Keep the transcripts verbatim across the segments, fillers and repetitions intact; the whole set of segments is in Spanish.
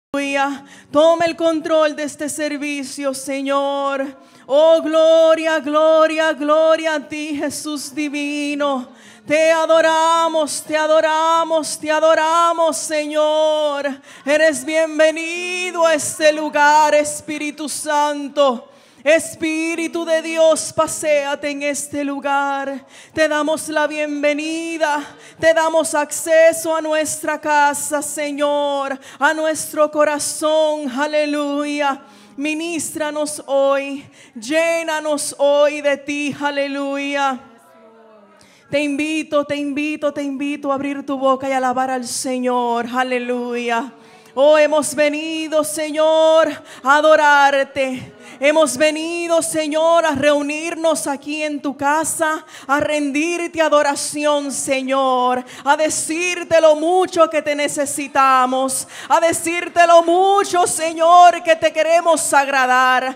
Aleluya. Toma el control de este servicio, Señor. Oh, gloria, gloria, gloria a ti, Jesús divino. Te adoramos, te adoramos, te adoramos, Señor. Eres bienvenido a este lugar, Espíritu Santo. Espíritu de Dios, paséate en este lugar. Te damos la bienvenida. Te damos acceso a nuestra casa, Señor, a nuestro corazón. Aleluya. Ministranos hoy. Llénanos hoy de ti. Aleluya. Te invito, te invito, te invito a abrir tu boca y alabar al Señor. Aleluya. Oh, hemos venido, Señor, a adorarte. Hemos venido, Señor, a reunirnos aquí en tu casa, a rendirte adoración, Señor, a decirte lo mucho que te necesitamos, a decirte lo mucho, Señor, que te queremos agradar.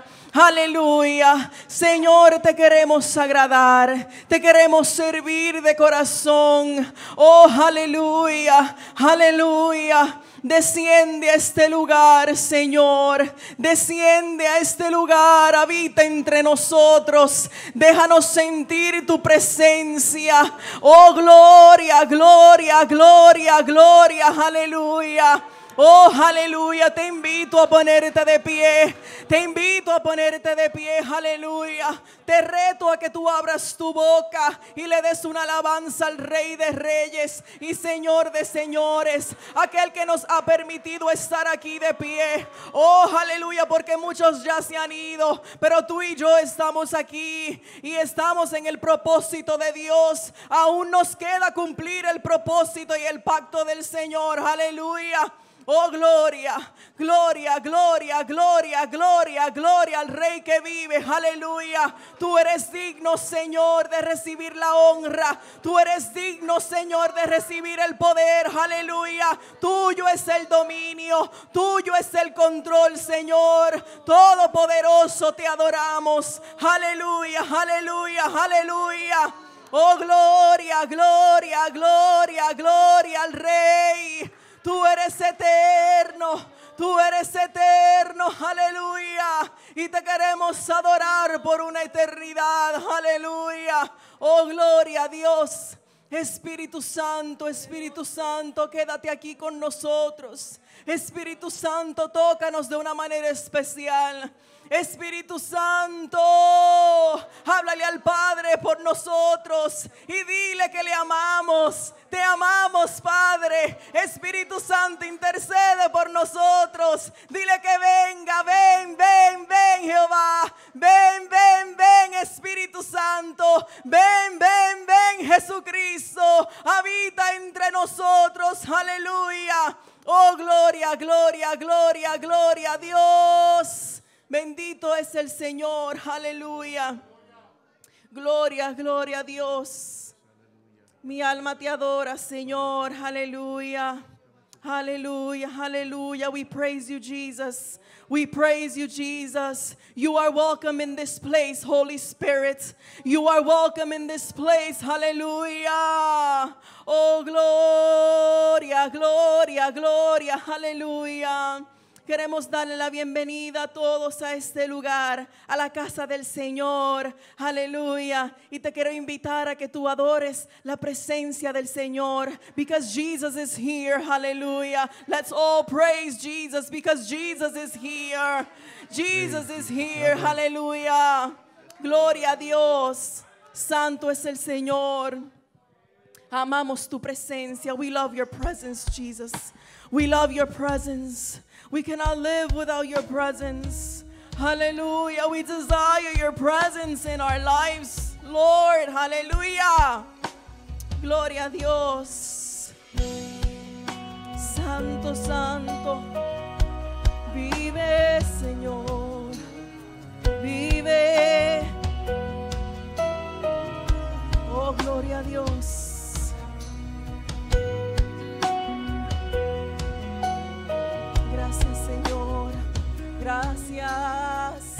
Aleluya, Señor, te queremos agradar, te queremos servir de corazón. Oh, aleluya, aleluya. Desciende a este lugar, Señor. Desciende a este lugar. Habita entre nosotros. Déjanos sentir tu presencia. Oh, gloria, gloria, gloria, gloria. Aleluya. Oh, aleluya, te invito a ponerte de pie. Te invito a ponerte de pie, aleluya. Te reto a que tú abras tu boca y le des una alabanza al Rey de Reyes y Señor de Señores, aquel que nos ha permitido estar aquí de pie. Oh, aleluya, porque muchos ya se han ido, pero tú y yo estamos aquí y estamos en el propósito de Dios. Aún nos queda cumplir el propósito y el pacto del Señor, aleluya. Oh, gloria, gloria, gloria, gloria, gloria, gloria al Rey que vive, aleluya. Tú eres digno, Señor, de recibir la honra. Tú eres digno, Señor, de recibir el poder, aleluya. Tuyo es el dominio, tuyo es el control, Señor. Todopoderoso te adoramos, aleluya, aleluya, aleluya. Oh, gloria, gloria, gloria, gloria al Rey. Tú eres eterno, tú eres eterno, aleluya. Y te queremos adorar por una eternidad, aleluya. Oh, gloria a Dios. Espíritu Santo, Espíritu Santo, quédate aquí con nosotros. Espíritu Santo, tócanos de una manera especial. Espíritu Santo, háblale al Padre por nosotros y dile que le amamos. Te amamos, Padre. Espíritu Santo, intercede por nosotros. Dile que venga, ven, ven, ven, Jehová. Ven, ven, ven, Espíritu Santo. Ven, ven, ven, Jesucristo. Habita entre nosotros, aleluya. Oh, gloria, gloria, gloria, gloria a Dios. Bendito es el Señor, aleluya. Gloria, gloria a Dios. Mi alma te adora, Señor, aleluya. Hallelujah, hallelujah. We praise you, Jesus. We praise you, Jesus. You are welcome in this place, Holy Spirit. You are welcome in this place, hallelujah. Oh, gloria, gloria, gloria, hallelujah. Queremos darle la bienvenida a todos a este lugar, a la casa del Señor, aleluya. Y te quiero invitar a que tú adores la presencia del Señor, because Jesus is here, hallelujah. Let's all praise Jesus, because Jesus is here. Jesus is here, hallelujah. Gloria a Dios. Santo es el Señor. Amamos tu presencia. We love your presence, Jesus. We love your presence. We cannot live without your presence. Hallelujah. We desire your presence in our lives, Lord. Hallelujah. Gloria a Dios. Santo, santo. Vive, Señor. Vive. Oh, gloria a Dios. Gracias.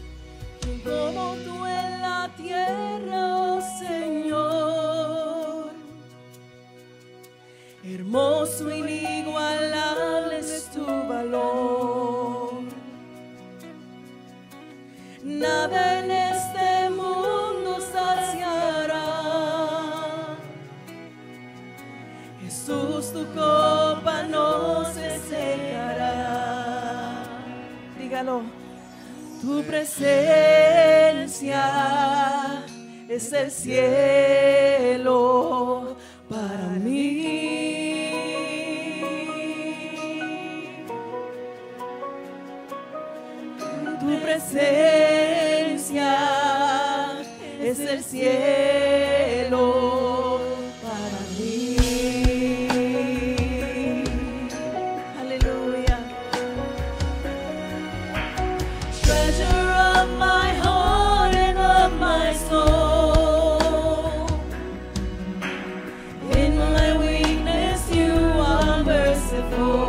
Como tú en la tierra, oh Señor, Poderoso, inigualable es tu valor. Nada en este mundo saciará. Jesús, tu copa no se secará. Dígalo. Tu presencia es el cielo para mí. Tu presencia es el cielo para mí. Aleluya. Treasure of my heart and of my soul. In my weakness you are merciful.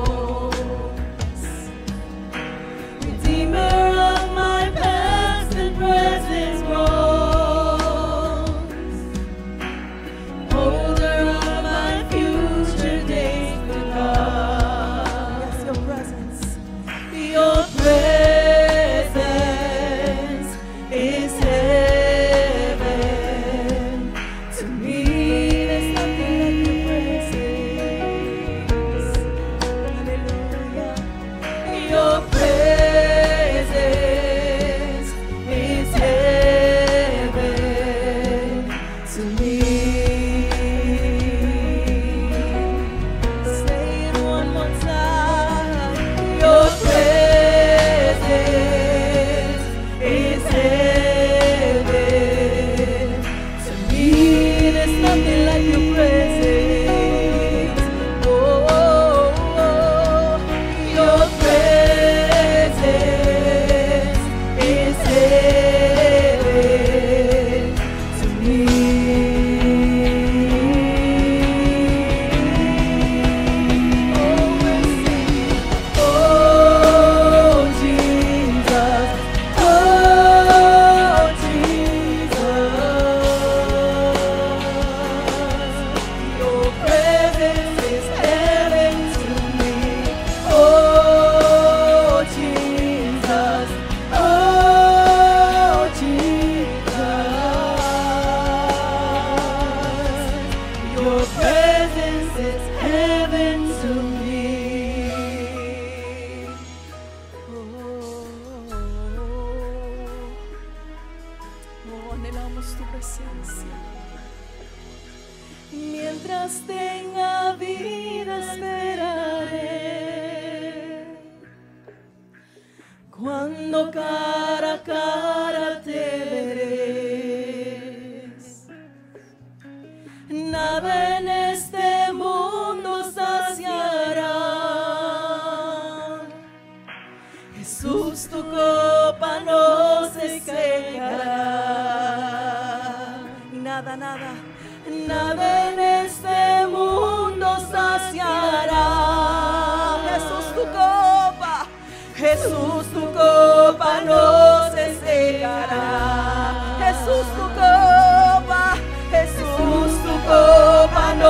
Mientras tenga vida esperaré, cuando cara a cara te veré. Nada en este mundo saciará. Jesús, tu copa no se secará. Nada, nada. Nada en este mundo saciará. Jesús, tu copa, Jesús, tu copa no se secará. Jesús, tu copa, Jesús, tu copa no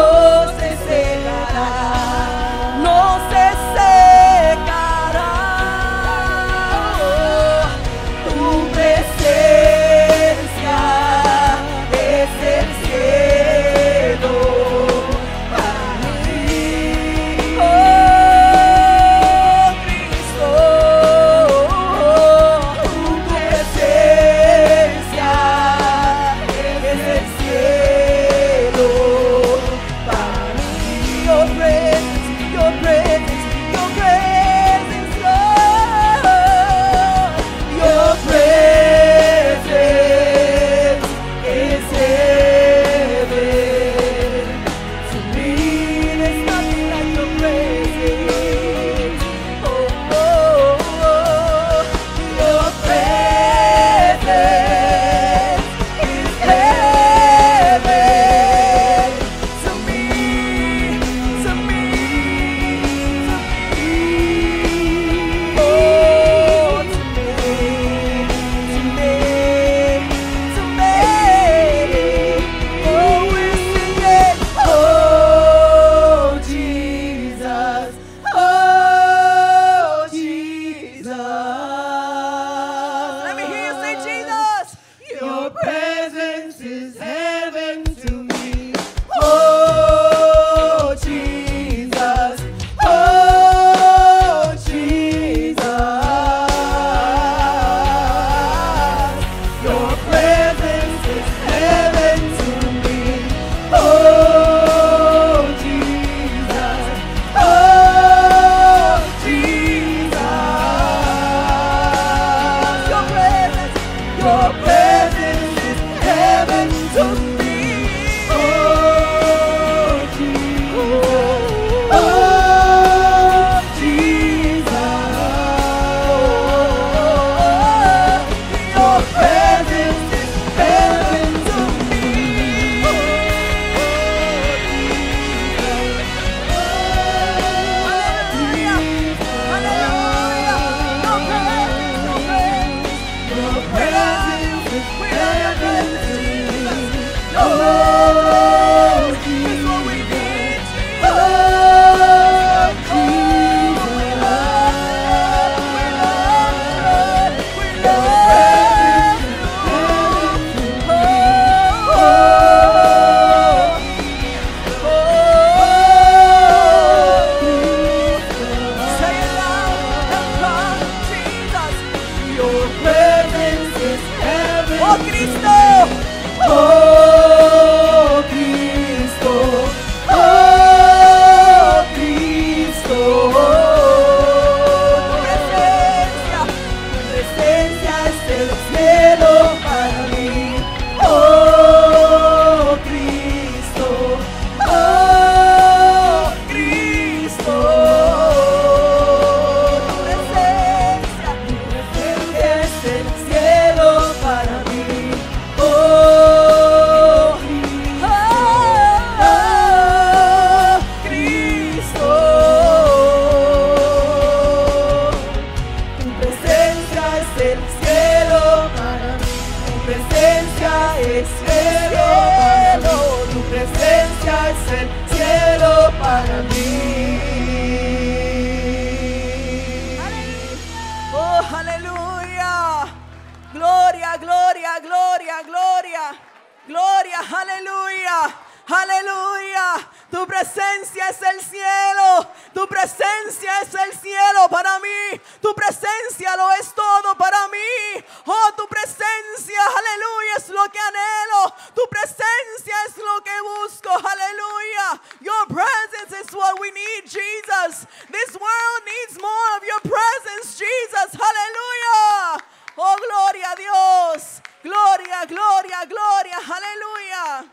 Gloria, aleluya. Aleluya, tu presencia es el cielo, tu presencia es el cielo para mí, tu presencia lo es todo para mí, oh tu presencia, aleluya, es lo que anhelo, tu presencia es lo que busco, aleluya, your presence is what we need, Jesus, this world needs more of your presence, Jesus, aleluya, oh gloria a Dios, gloria, gloria, gloria, aleluya.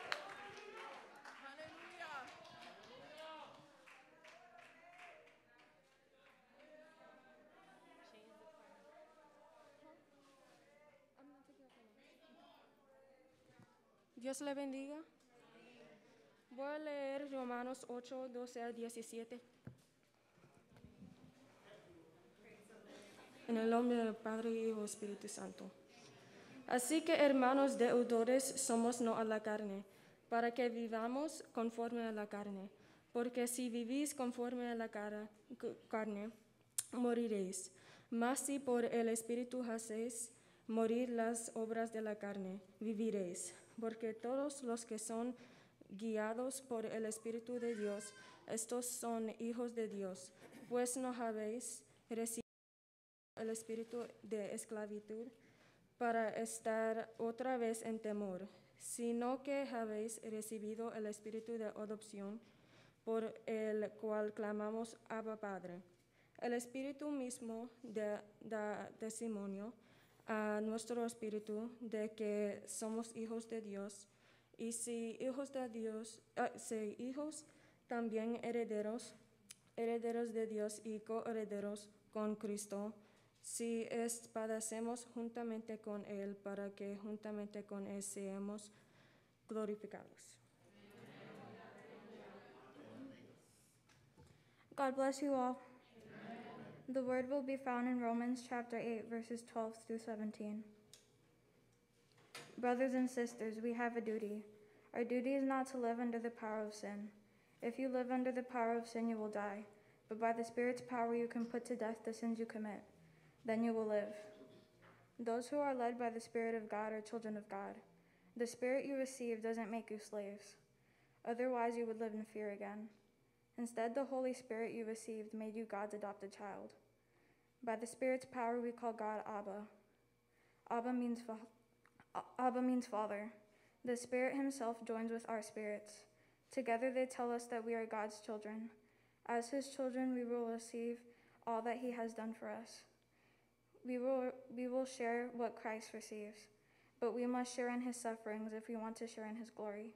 Dios le bendiga. Voy a leer Romanos ocho, doce al diecisiete. En el nombre del Padre, Hijo y Espíritu Santo. Así que, hermanos deudores, somos no a la carne, para que vivamos conforme a la carne. Porque si vivís conforme a la cara, carne, moriréis. Mas si por el Espíritu hacéis morir las obras de la carne, viviréis. Porque todos los que son guiados por el Espíritu de Dios, estos son hijos de Dios, pues no habéis recibido el espíritu de esclavitud para estar otra vez en temor, sino que habéis recibido el espíritu de adopción, por el cual clamamos Abba Padre. El Espíritu mismo da, da testimonio a nuestro espíritu de que somos hijos de Dios, y si hijos de Dios, uh, si hijos, también herederos, herederos de Dios y coherederos con Cristo, si es, padecemos juntamente con Él, para que juntamente con Él seamos glorificados. God bless you all. The word will be found in Romans chapter eight, verses twelve through seventeen. Brothers and sisters, we have a duty. Our duty is not to live under the power of sin. If you live under the power of sin, you will die. But by the Spirit's power, you can put to death the sins you commit. Then you will live. Those who are led by the Spirit of God are children of God. The Spirit you receive doesn't make you slaves. Otherwise, you would live in fear again. Instead, the Holy Spirit you received made you God's adopted child. By the Spirit's power, we call God Abba. Abba means, fa- Abba means Father. The Spirit himself joins with our spirits. Together they tell us that we are God's children. As his children, we will receive all that he has done for us. We will, we will share what Christ receives, but we must share in his sufferings if we want to share in his glory.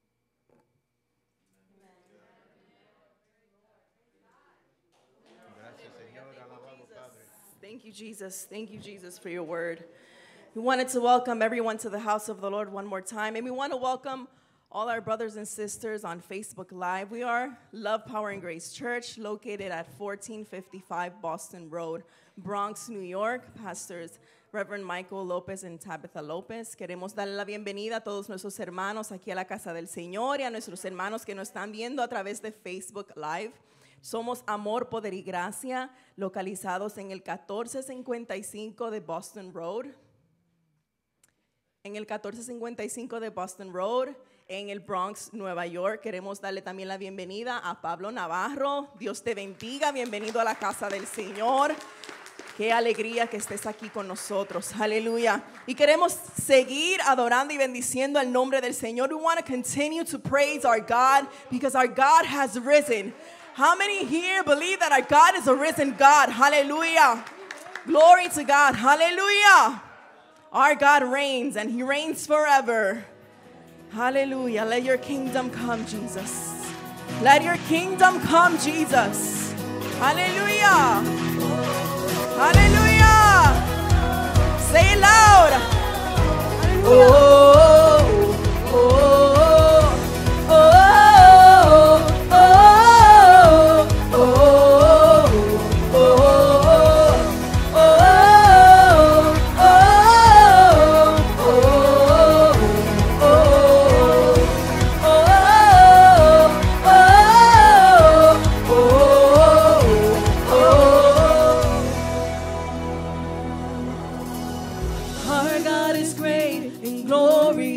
Thank you, Jesus. Thank you, Jesus, for your word. We wanted to welcome everyone to the house of the Lord one more time. And we want to welcome all our brothers and sisters on Facebook Live. We are Love, Power, and Grace Church, located at fourteen fifty-five Boston Road, Bronx, New York. Pastors Reverend Michael López and Tabitha López. Queremos darle la bienvenida a todos nuestros hermanos aquí a la casa del Señor y a nuestros hermanos que nos están viendo a través de Facebook Live. Somos Amor, Poder y Gracia, localizados en el catorce cincuenta y cinco de Boston Road. En el catorce cincuenta y cinco de Boston Road, en el Bronx, Nueva York. Queremos darle también la bienvenida a Pablo Navarro. Dios te bendiga, bienvenido a la casa del Señor. Qué alegría que estés aquí con nosotros. Aleluya. Y queremos seguir adorando y bendiciendo el nombre del Señor. We want to continue to praise our God because our God has risen. How many here believe that our God is a risen God? Hallelujah. Glory to God. Hallelujah. Our God reigns and he reigns forever. Hallelujah. Let your kingdom come, Jesus. Let your kingdom come, Jesus. Hallelujah. Hallelujah. Say it loud. Oh, oh, oh, oh, oh, oh, oh, oh, Our God is great and glorious.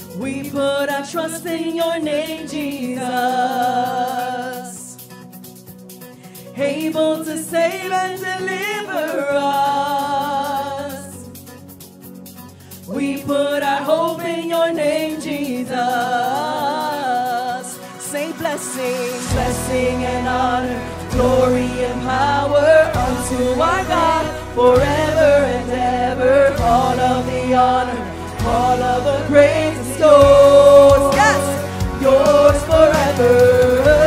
We put our trust in your name, Jesus. Able to save and deliver us. We put our hope in your name, Jesus. Say blessing, blessing and honor, glory and power unto our God forever and ever. All of the honor, all of the praise is yours. Yes, yours forever.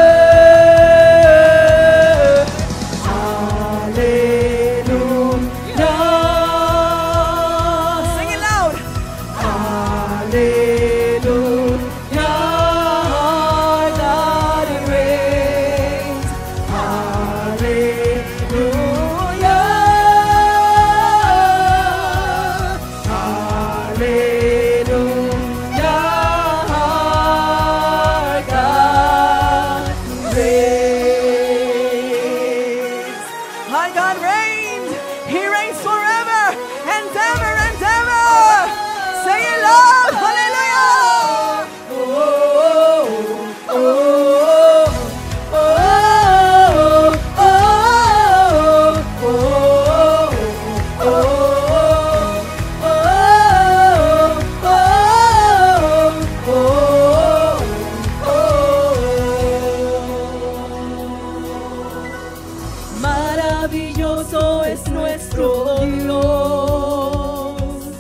Maravilloso es nuestro Dios.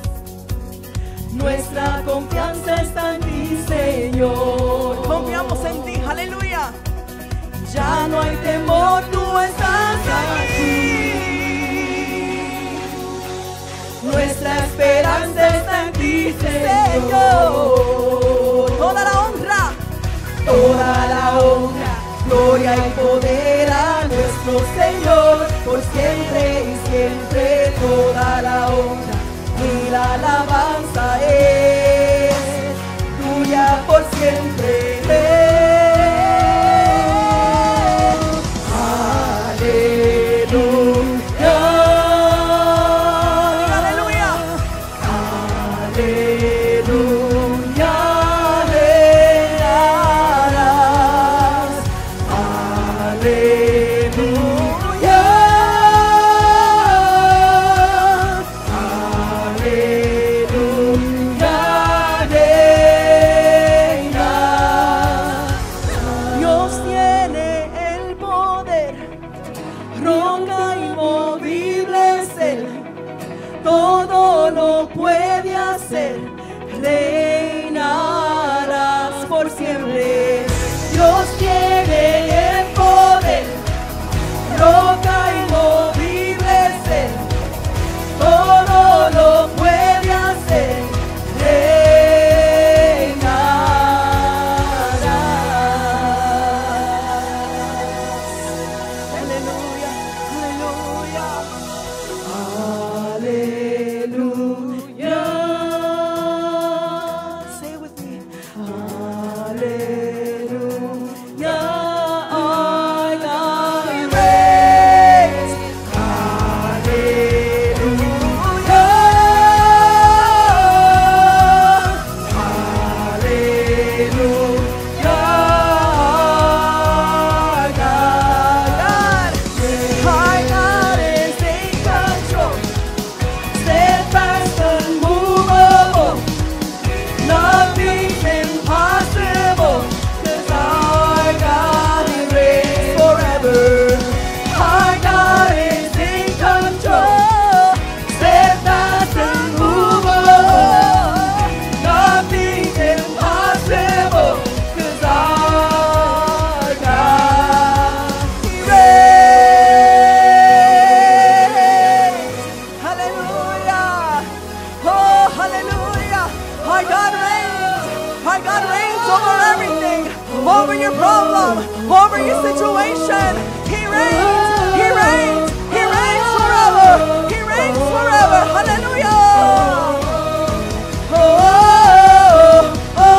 Nuestra confianza está en ti, Señor. Confiamos en ti, aleluya. Ya no hay temor, tú estás aquí. Nuestra esperanza está en ti, Señor. Toda la honra, toda la honra, gloria y poder a nuestro Señor, por siempre y siempre. Toda la honra y la alabanza es tuya por siempre. Aleluya. Aleluya. Aleluya. Todo lo puede hacer, reinarás por siempre. Dios tiene el poder, roca inmovible es Él. Todo lo puede hacer, reinarás. Aleluya, aleluya. Aleluya. Say it with me. Aleluya. Our God reigns. Aleluya. Aleluya. Our God, our God is in control. Steadfast, unmovable, nothing's impossible, 'cause our God he reigns forever. Our God is in control. Steadfast, unmovable, nothing's impossible, 'cause our God he reigns. Hallelujah. Oh, hallelujah. Our God reigns. Our God reigns over everything, over your problem, over your situation. He reigns. He reigns. He reigns forever. He reigns forever. Hallelujah. Oh, oh, oh,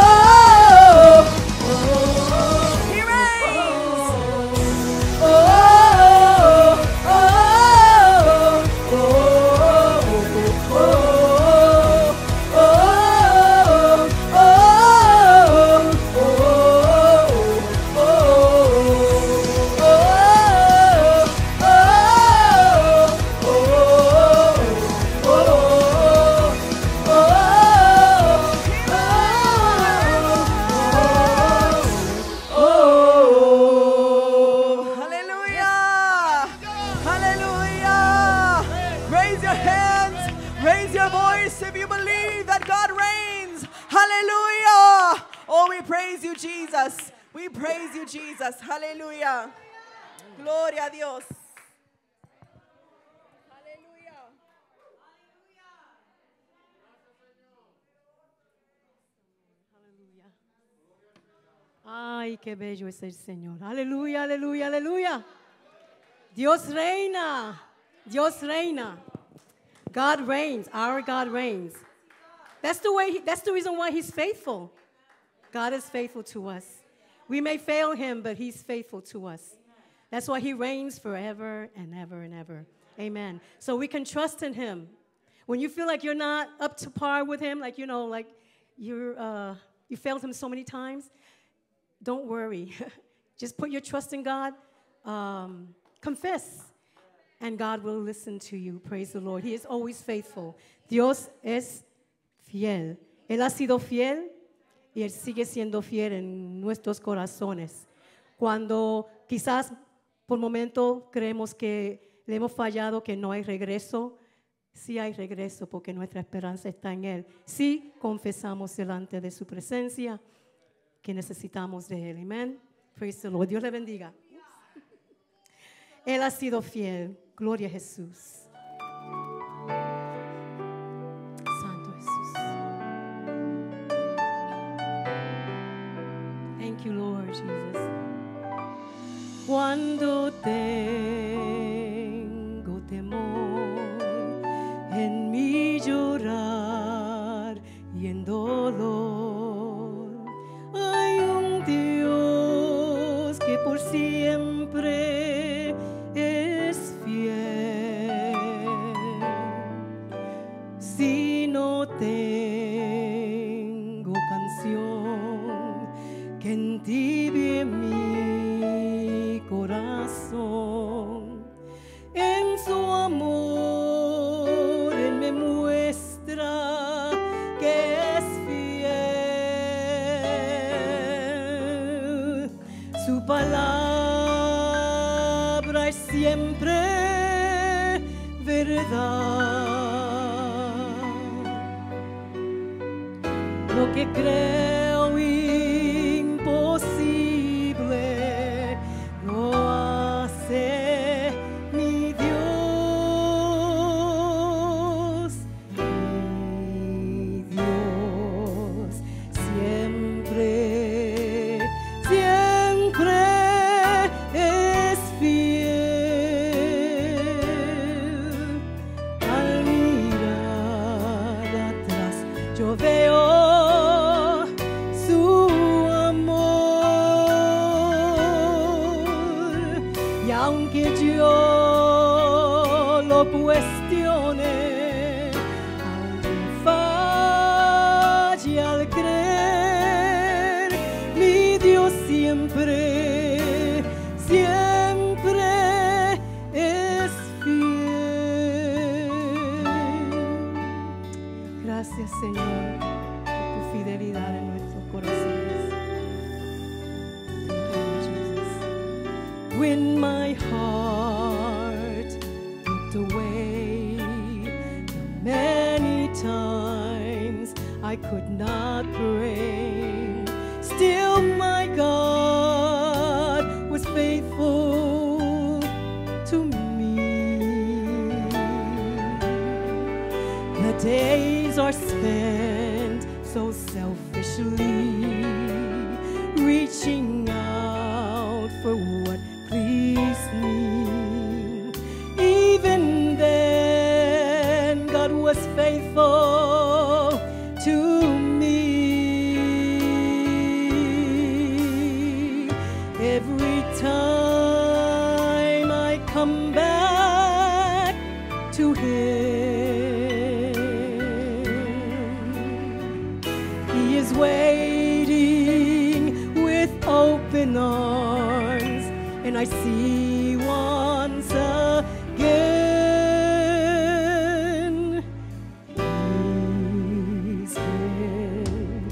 oh. He reigns. Oh, oh, oh, oh, oh, oh, oh, oh. Oh, we praise you, Jesus. We praise you, Jesus. Aleluya. Gloria a Dios. Aleluya. Ay, qué bello es el Señor. Aleluya, aleluya, aleluya. Dios reina. Dios reina. God reigns. Our God reigns. That's the way. He, that's the reason why He's faithful. God is faithful to us. We may fail Him, but He's faithful to us. That's why He reigns forever and ever and ever. Amen. So we can trust in Him. When you feel like you're not up to par with Him, like, you know, like you're, uh, you failed Him so many times, don't worry. Just put your trust in God. Um, confess. And God will listen to you. Praise the Lord. He is always faithful. Dios es fiel. Él ha sido fiel y Él sigue siendo fiel en nuestros corazones. Cuando quizás por momento creemos que le hemos fallado, que no hay regreso, sí hay regreso porque nuestra esperanza está en Él. Sí confesamos delante de su presencia que necesitamos de Él. Amén. Praise the Lord. Dios le bendiga. Él ha sido fiel. Gloria a Jesús. Santo Jesús. Thank you, Lord Jesus. Cuando tengo temor en mi llorar y en dolor, hay un Dios que por siempre es fiel. Si no tengo canción que entibie mi corazón, en su amor Él me muestra que es fiel. Su palabra es siempre verdad. Lo que creo imposible lo hace mi Dios. Mi Dios siempre, siempre es fiel. Al mirar atrás yo veo su amor, y aunque yo lo cuestione, aunque falle al creer, mi Dios siempre, siempre es fiel. Gracias, Señor, por tu fidelidad en nuestros corazones. Thank you, Jesus. When my heart looked away, the many times I could not pray, still my God was faithful to me. The days are spent so selfishly, reaching out for what pleased me. Even then, God was faithful to me. Every time I come back to Him, He is waiting with open arms, and I see once again He's been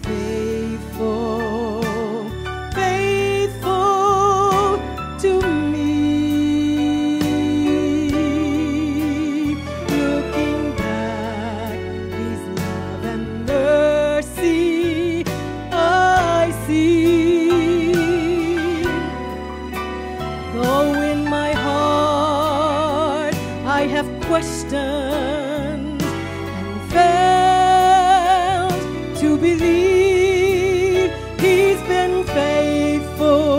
faithful, faithful to me. Looking back, His love and mercy questioned and failed to believe He's been faithful.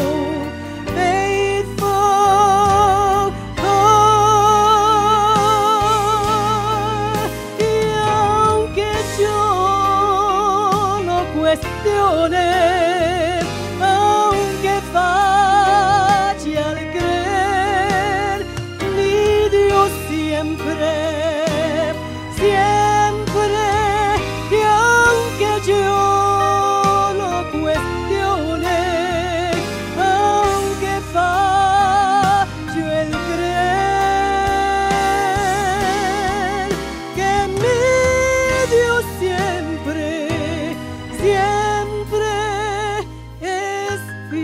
Faithful, oh, y aunque yo lo cuestione, aunque falle al creer, mi Dios siempre, siempre, y aunque yo lo cuestione, aunque falle el creer, que mi Dios siempre, siempre es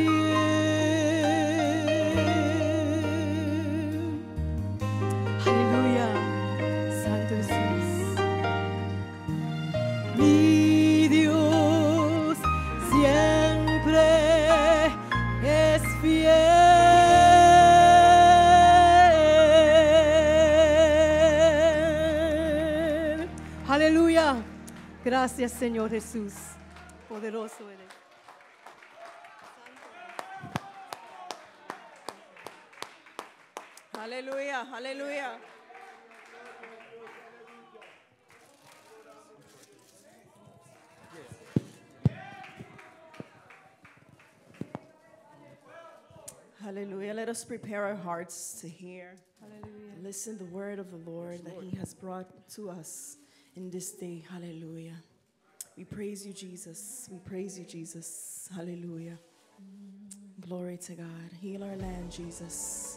fiel. Aleluya, Santo Jesús. Mi Dios siempre es fiel. Aleluya. Gracias, Señor Jesús. Poderoso eres. Aleluya, aleluya. Hallelujah. Let us prepare our hearts to hear, Hallelujah. listen the word of the Lord that He has brought to us in this day. Hallelujah. We praise you, Jesus. We praise you, Jesus. Hallelujah. Glory to God. Heal our land, Jesus.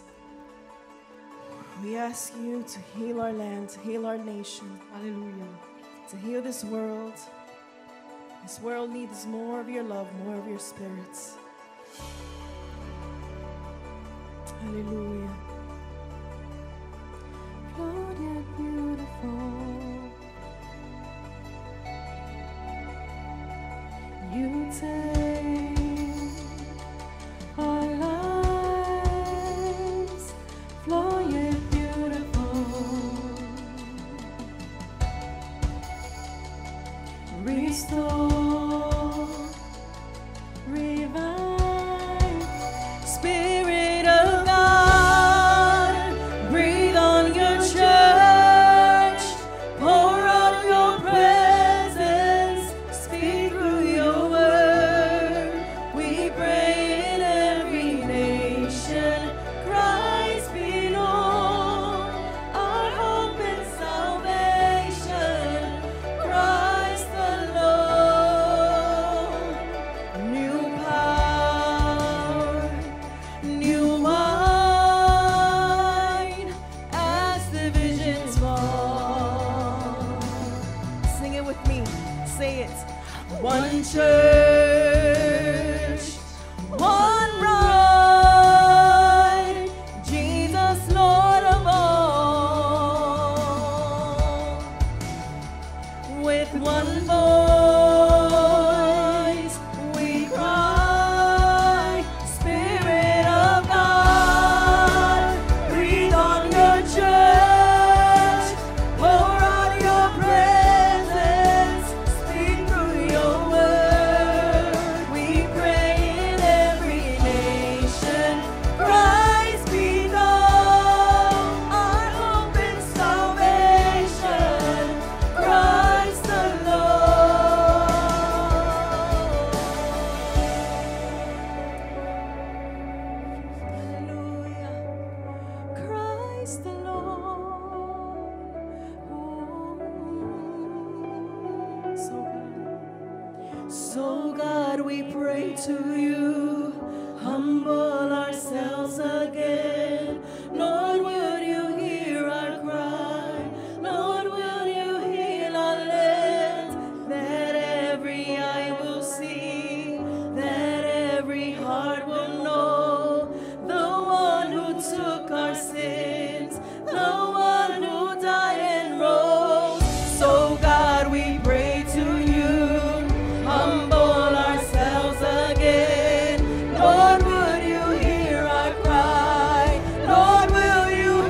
We ask you to heal our land, to heal our nation, Hallelujah. to heal this world. This world needs more of your love, more of your spirit. Hallelujah. Lord, you're beautiful. You take our lives, Lord, you're beautiful. Restore, revive, Spirit of God, breathe on your church, pour out your presence, speak through your word. We pray in every nation, Christ be known, our hope and salvation, Christ alone. New power, new wine, as the visions fall. Sing it with me, say it. One church, one bride, Jesus Lord of all. With one voice we cry, Spirit of God, breathe on your church, pour out your presence, speak through your word. We pray in every nation, Christ be known, our hope and salvation, Christ alone. Hallelujah. Christ alone. So good. So God, we pray to you, humble ourselves again. Lord, will you hear our cry? Lord, will you heal our land? That every eye will see, that every heart will know, the one who took our sins, the one who died and rose. So God, we pray to you, humble ourselves again. Lord, would you hear our cry? Lord, will you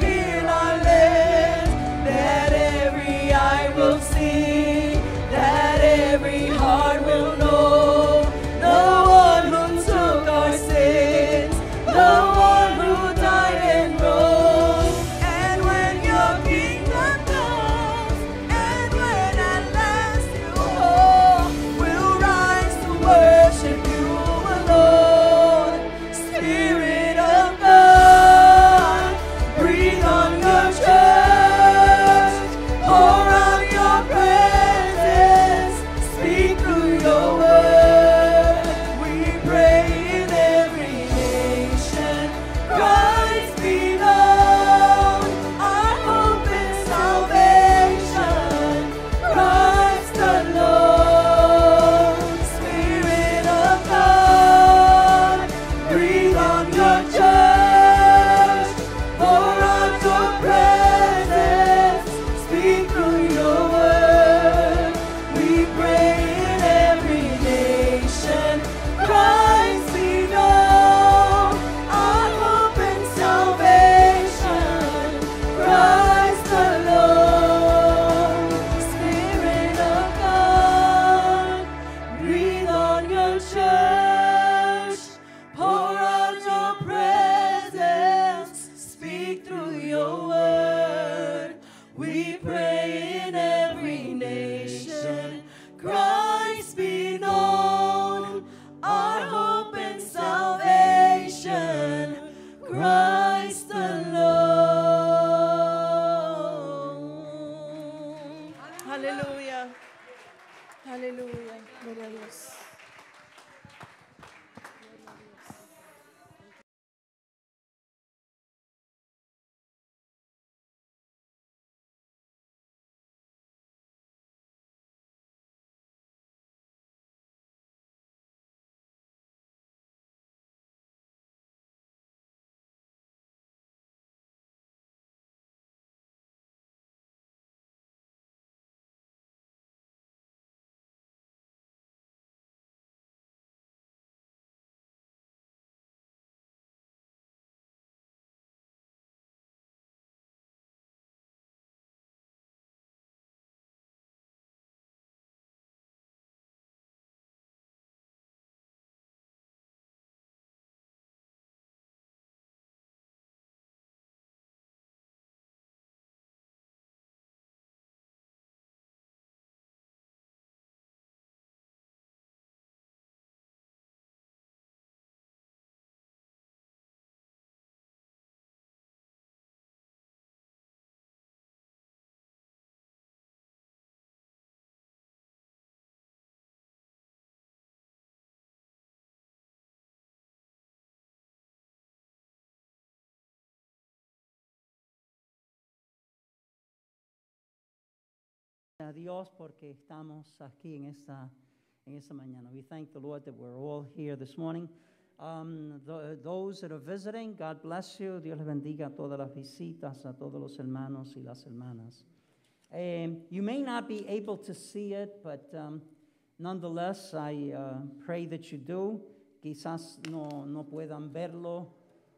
Aleluya. Gloria a Dios. A Dios porque estamos aquí en esta, en esta mañana. We thank the Lord that we're all here this morning. Um, the, those that are visiting, God bless you. Dios les bendiga a todas las visitas, a todos los hermanos y las hermanas. Um, you may not be able to see it, but um, nonetheless, I uh, pray that you do. Quizás no, no puedan verlo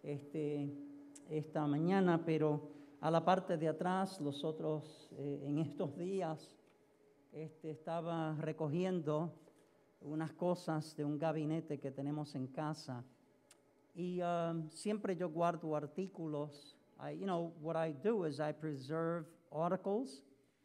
este, esta mañana, pero a la parte de atrás, los otros, eh, en estos días, este, estaba recogiendo unas cosas de un gabinete que tenemos en casa. Y um, siempre yo guardo artículos. I, you know, what I do is I preserve articles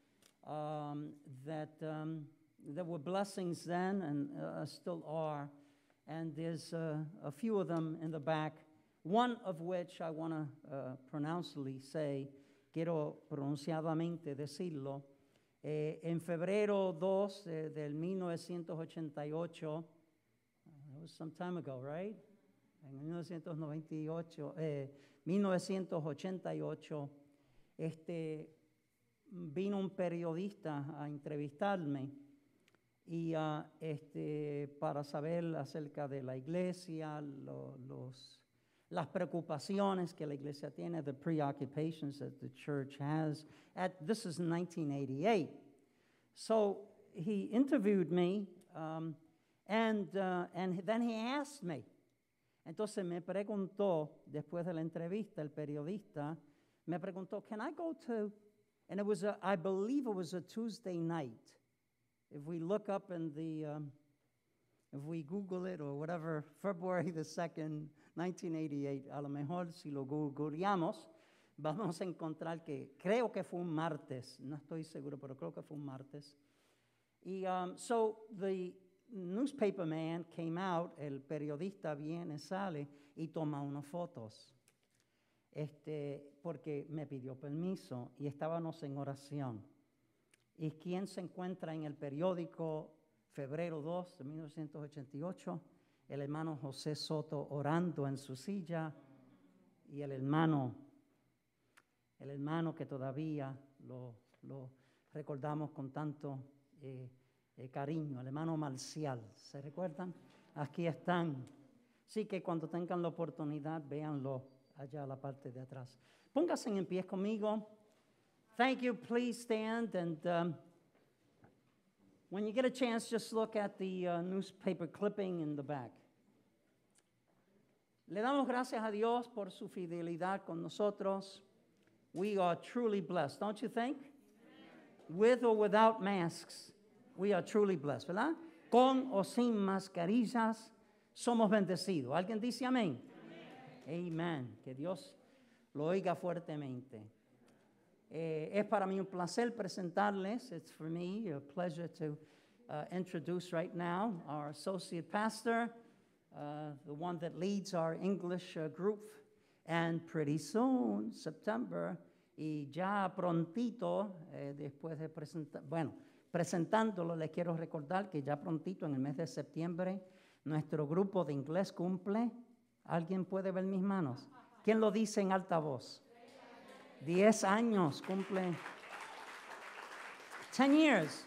um, that, um, that were blessings then and uh, still are. And there's uh, a few of them in the back. One of which I want to uh, pronouncedly say, quiero pronunciadamente decirlo, eh, en febrero dos eh, del mil novecientos ochenta y ocho, uh, that was some time ago, right? En mil novecientos noventa y ocho, eh, mil novecientos ochenta y ocho, este, vino un periodista a entrevistarme y uh, este, para saber acerca de la iglesia, lo, los las preocupaciones que la iglesia tiene, the preoccupations that the church has. At, this is nineteen eighty-eight. So he interviewed me, um, and, uh, and then he asked me. Entonces me preguntó, después de la entrevista, el periodista, me preguntó, can I go to, and it was, a, I believe it was a Tuesday night. If we look up in the, um, if we Google it or whatever, February the second, nineteen eighty-eight, a lo mejor si lo googleamos, vamos a encontrar que creo que fue un martes, no estoy seguro, pero creo que fue un martes. Y um, so the newspaper man came out, el periodista viene, sale y toma unas fotos, este, porque me pidió permiso y estábamos en oración. ¿Y quién se encuentra en el periódico febrero dos de mil novecientos ochenta y ocho? El hermano José Soto orando en su silla y el hermano, el hermano que todavía lo, lo recordamos con tanto eh, eh, cariño, el hermano Marcial. ¿Se recuerdan? Aquí están. Sí, que cuando tengan la oportunidad, véanlo allá a la parte de atrás. Pónganse en pie conmigo. Thank you. Please stand and um, when you get a chance, just look at the uh, newspaper clipping in the back. Le damos gracias a Dios por su fidelidad con nosotros. We are truly blessed, don't you think? Amen. With or without masks, we are truly blessed, ¿verdad? Con o sin mascarillas, somos bendecidos. ¿Alguien dice amén? Amen. Amen. Que Dios lo oiga fuertemente. Eh, es para mí un placer presentarles. It's for me a pleasure to uh, introduce right now our associate pastor, uh, the one that leads our English uh, group. And pretty soon, September, y ya prontito, eh, después de presentar, bueno, presentándolo, les quiero recordar que ya prontito, en el mes de septiembre, nuestro grupo de inglés cumple. ¿Alguien puede ver mis manos? ¿Quién lo dice en alta voz? Diez años cumple. Ten years.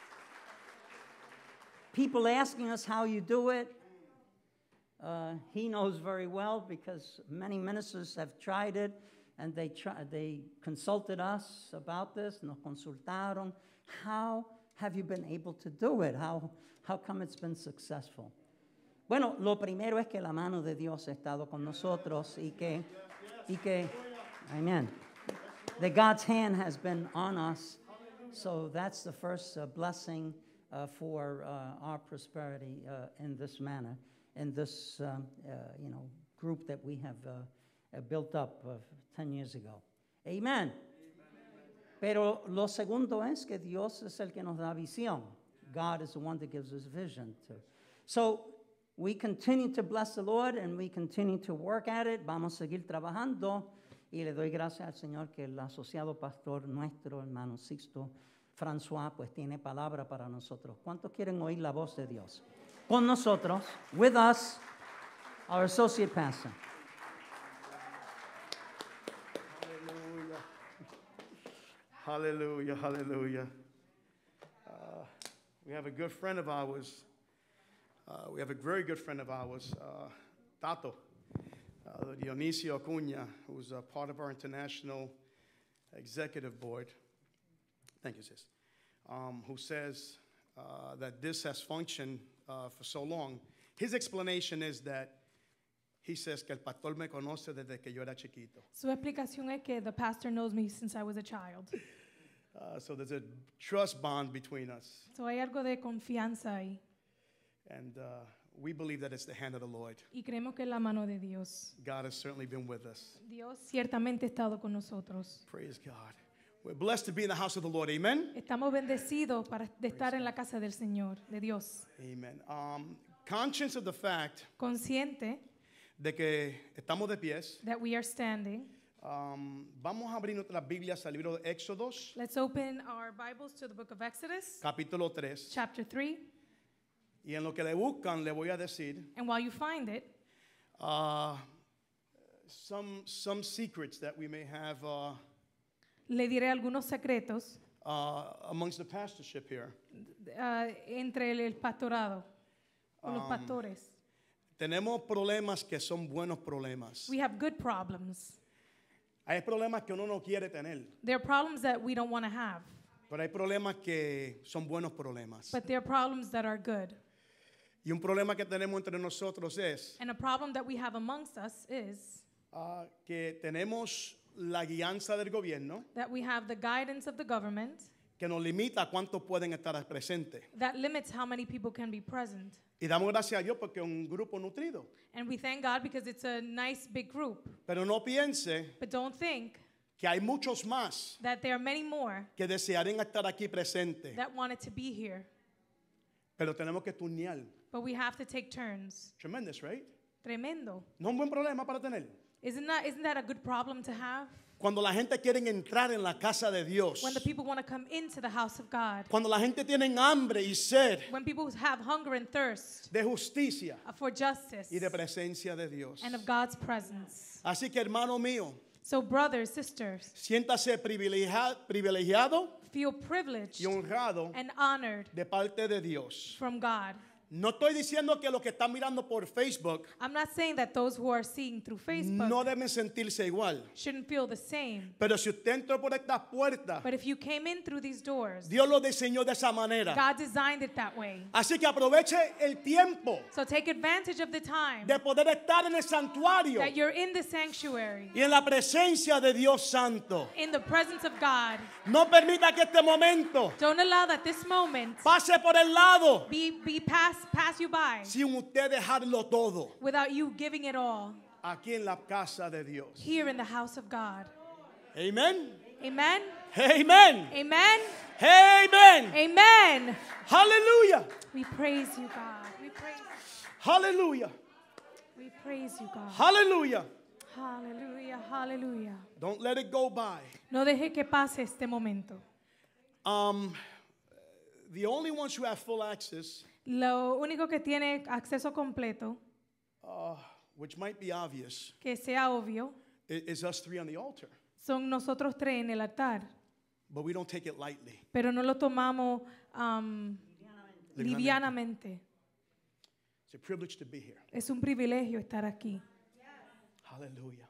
People asking us how you do it. Uh, he knows very well because many ministers have tried it and they, try, they consulted us about this, nos consultaron. How have you been able to do it? How, how come it's been successful? Bueno, lo primero es que la mano de Dios ha estado con nosotros y que, y que, amen, that God's hand has been on us. So that's the first uh, blessing uh, for uh, our prosperity uh, in this manner, in this, um, uh, you know, group that we have uh, uh, built up uh, ten years ago. Amen. Pero lo segundo es que Dios es el que nos da visión. God is the one that gives us vision too. So we continue to bless the Lord and we continue to work at it. Vamos a seguir trabajando y le doy gracias al Señor que el asociado pastor nuestro, hermano Sixto François, pues tiene palabra para nosotros. ¿Cuántos quieren oír la voz de Dios? Con nosotros, with us, our associate pastor. Hallelujah, hallelujah. Uh, we have a good friend of ours. Uh, we have a very good friend of ours, uh, Tato, uh, Dionisio Acuña, who's a part of our international executive board. Thank you, sis. Um, who says uh, that this has functioned uh, for so long. His explanation is that he says que el pastor me conoce desde que yo era chiquito. Su explicación es que the pastor knows me since I was a child. Uh, so there's a trust bond between us. So hay algo de confianza ahí. And uh, we believe that it's the hand of the Lord. Y creemos que es la mano de Dios. God has certainly been with us. Dios ciertamente ha estado con nosotros. Praise God. We're blessed to be in the house of the Lord. Amen? Estamos bendecidos para de estar en la casa del Señor, de Dios. Amen. Um, conscious of the fact Consciente de que estamos de pies, that we are standing, um, vamos a abrir nuestras Biblias al libro de Éxodos, let's open our Bibles to the book of Exodus, capítulo tres. chapter three. Y en lo que le buscan, le voy a decir And while you find it, uh, some, some secrets that we may have uh, le diré algunos secretos uh, amongst the pastorship here. uh, entre el, el pastorado, o los Um, pastores. Tenemos problemas que son buenos problemas. We have good problems. Hay problemas que uno no quiere tener, There are problems that we don't want to have, pero hay problemas que son buenos problemas. but there are problems that are good. Y un problema que tenemos entre nosotros es And a problem that we have amongst us is uh, que tenemos la guianza del gobierno that we have the guidance of the government que nos limita a cuántos pueden estar presentes. that limits how many people can be present. Y damos gracias a Dios porque es un grupo nutrido. And we thank God because it's a nice big group. Pero no piense But don't think que hay muchos más that there are many more que desearían estar aquí presentes. that wanted to be here. Pero tenemos que turnear. But we have to take turns. Tremendous, right? Tremendo. No es un buen problema para tener. Isn't that, isn't that a good problem to have? Cuando la gente quiere entrar en la casa de Dios. When the people want to come into the house of God. Cuando la gente tiene hambre y sed When people have hunger and thirst de justicia uh, for justice y de presencia de Dios. and of God's presence. Así que, hermano mío, So brothers, sisters, siéntase privilegia- privilegiado feel privileged y honrado and honored de parte de Dios. from God. No estoy diciendo que los que están mirando por Facebook I'm not saying that those who are seeing through Facebook no deben sentirse igual. shouldn't feel the same. Pero si usted entró por estas puertas, But if you came in through these doors, Dios lo diseñó de esa manera. God designed it that way. Así que aproveche el tiempo So take advantage of the time de poder estar en el santuario that you're in the sanctuary, y en la presencia de Dios Santo. in the presence of God. No permita que este momento Don't allow that this moment pase por el lado be, be pass, pass you by sin usted dejarlo todo without you giving it all aquí en la casa de Dios. here in the house of God. Amen. Amen. Amen. Amen. Amen. Amen. Hallelujah. We praise you, God. We praise Hallelujah. We praise you, God. Hallelujah. Hallelujah. Hallelujah. Don't let it go by. No deje que pase este momento. Um, the only ones who have full access, Lo único que tiene acceso completo, uh, which might be obvious, que sea obvio, i- is us three on the altar. son nosotros tres en el altar. But we don't take it lightly. Pero no lo tomamos um, livianamente. It's a privilege to be here. Es un privilegio estar aquí. Hallelujah.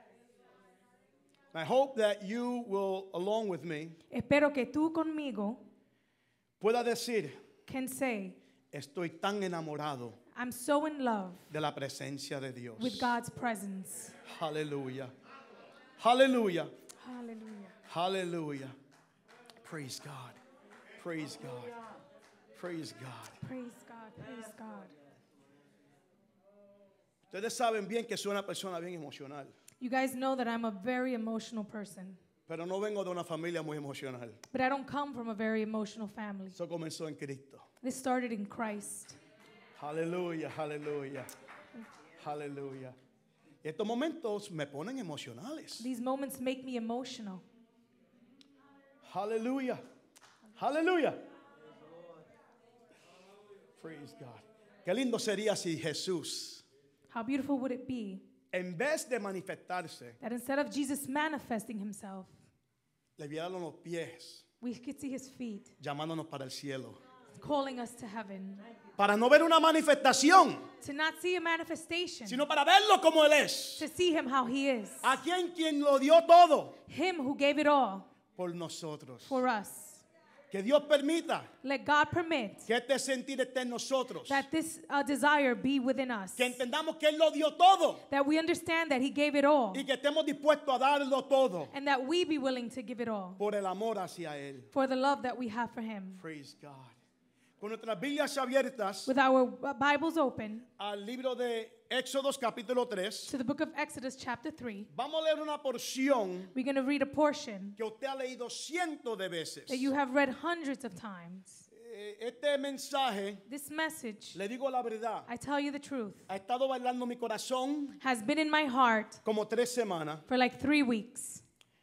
I hope that you will, along with me, Espero que tú conmigo pueda decir, can say, estoy tan enamorado I'm so in love de la presencia de Dios. with God's presence. Hallelujah. Hallelujah. Hallelujah. Hallelujah. Praise God. Praise God. Praise God. Praise God. Praise God. Ustedes saben bien que soy una persona bien emocional, You guys know that I'm a very emotional person, pero no vengo de una familia muy emocional. but I don't come from a very emotional family. Eso comenzó en Cristo. This started in Christ. Aleluya, aleluya, aleluya. Y estos momentos me ponen emocionales. These moments make me emotional. Aleluya, aleluya. Praise God. Qué lindo sería si Jesús, How beautiful would it be en vez de manifestarse, that instead of Jesus manifesting himself, le viéramos los pies, we could see his feet llamándonos para el cielo. calling us to heaven, Para no ver una manifestación, to not see a manifestation, sino para verlo como Él es. to see him how he is, A quien quien lo dio todo him who gave it all por nosotros. for us. Que Dios permita Let God permit que este sentir esté en nosotros. that this uh, desire be within us, Que entendamos que Él lo dio todo that we understand that he gave it all, y que estemos dispuestos a darlo todo and that we be willing to give it all por el amor hacia Él. for the love that we have for him. Praise God. Con nuestras Biblias abiertas With our uh, Bibles open al libro de Éxodos capítulo tres, to the book of Exodus chapter three, vamos a leer una porción we're going to read a portion que usted ha leído cientos de veces. that you have read hundreds of times. Eh, Este mensaje, This message, le digo la verdad, I tell you the truth, ha estado bailando mi corazón has been in my heart como tres semanas. for like three weeks.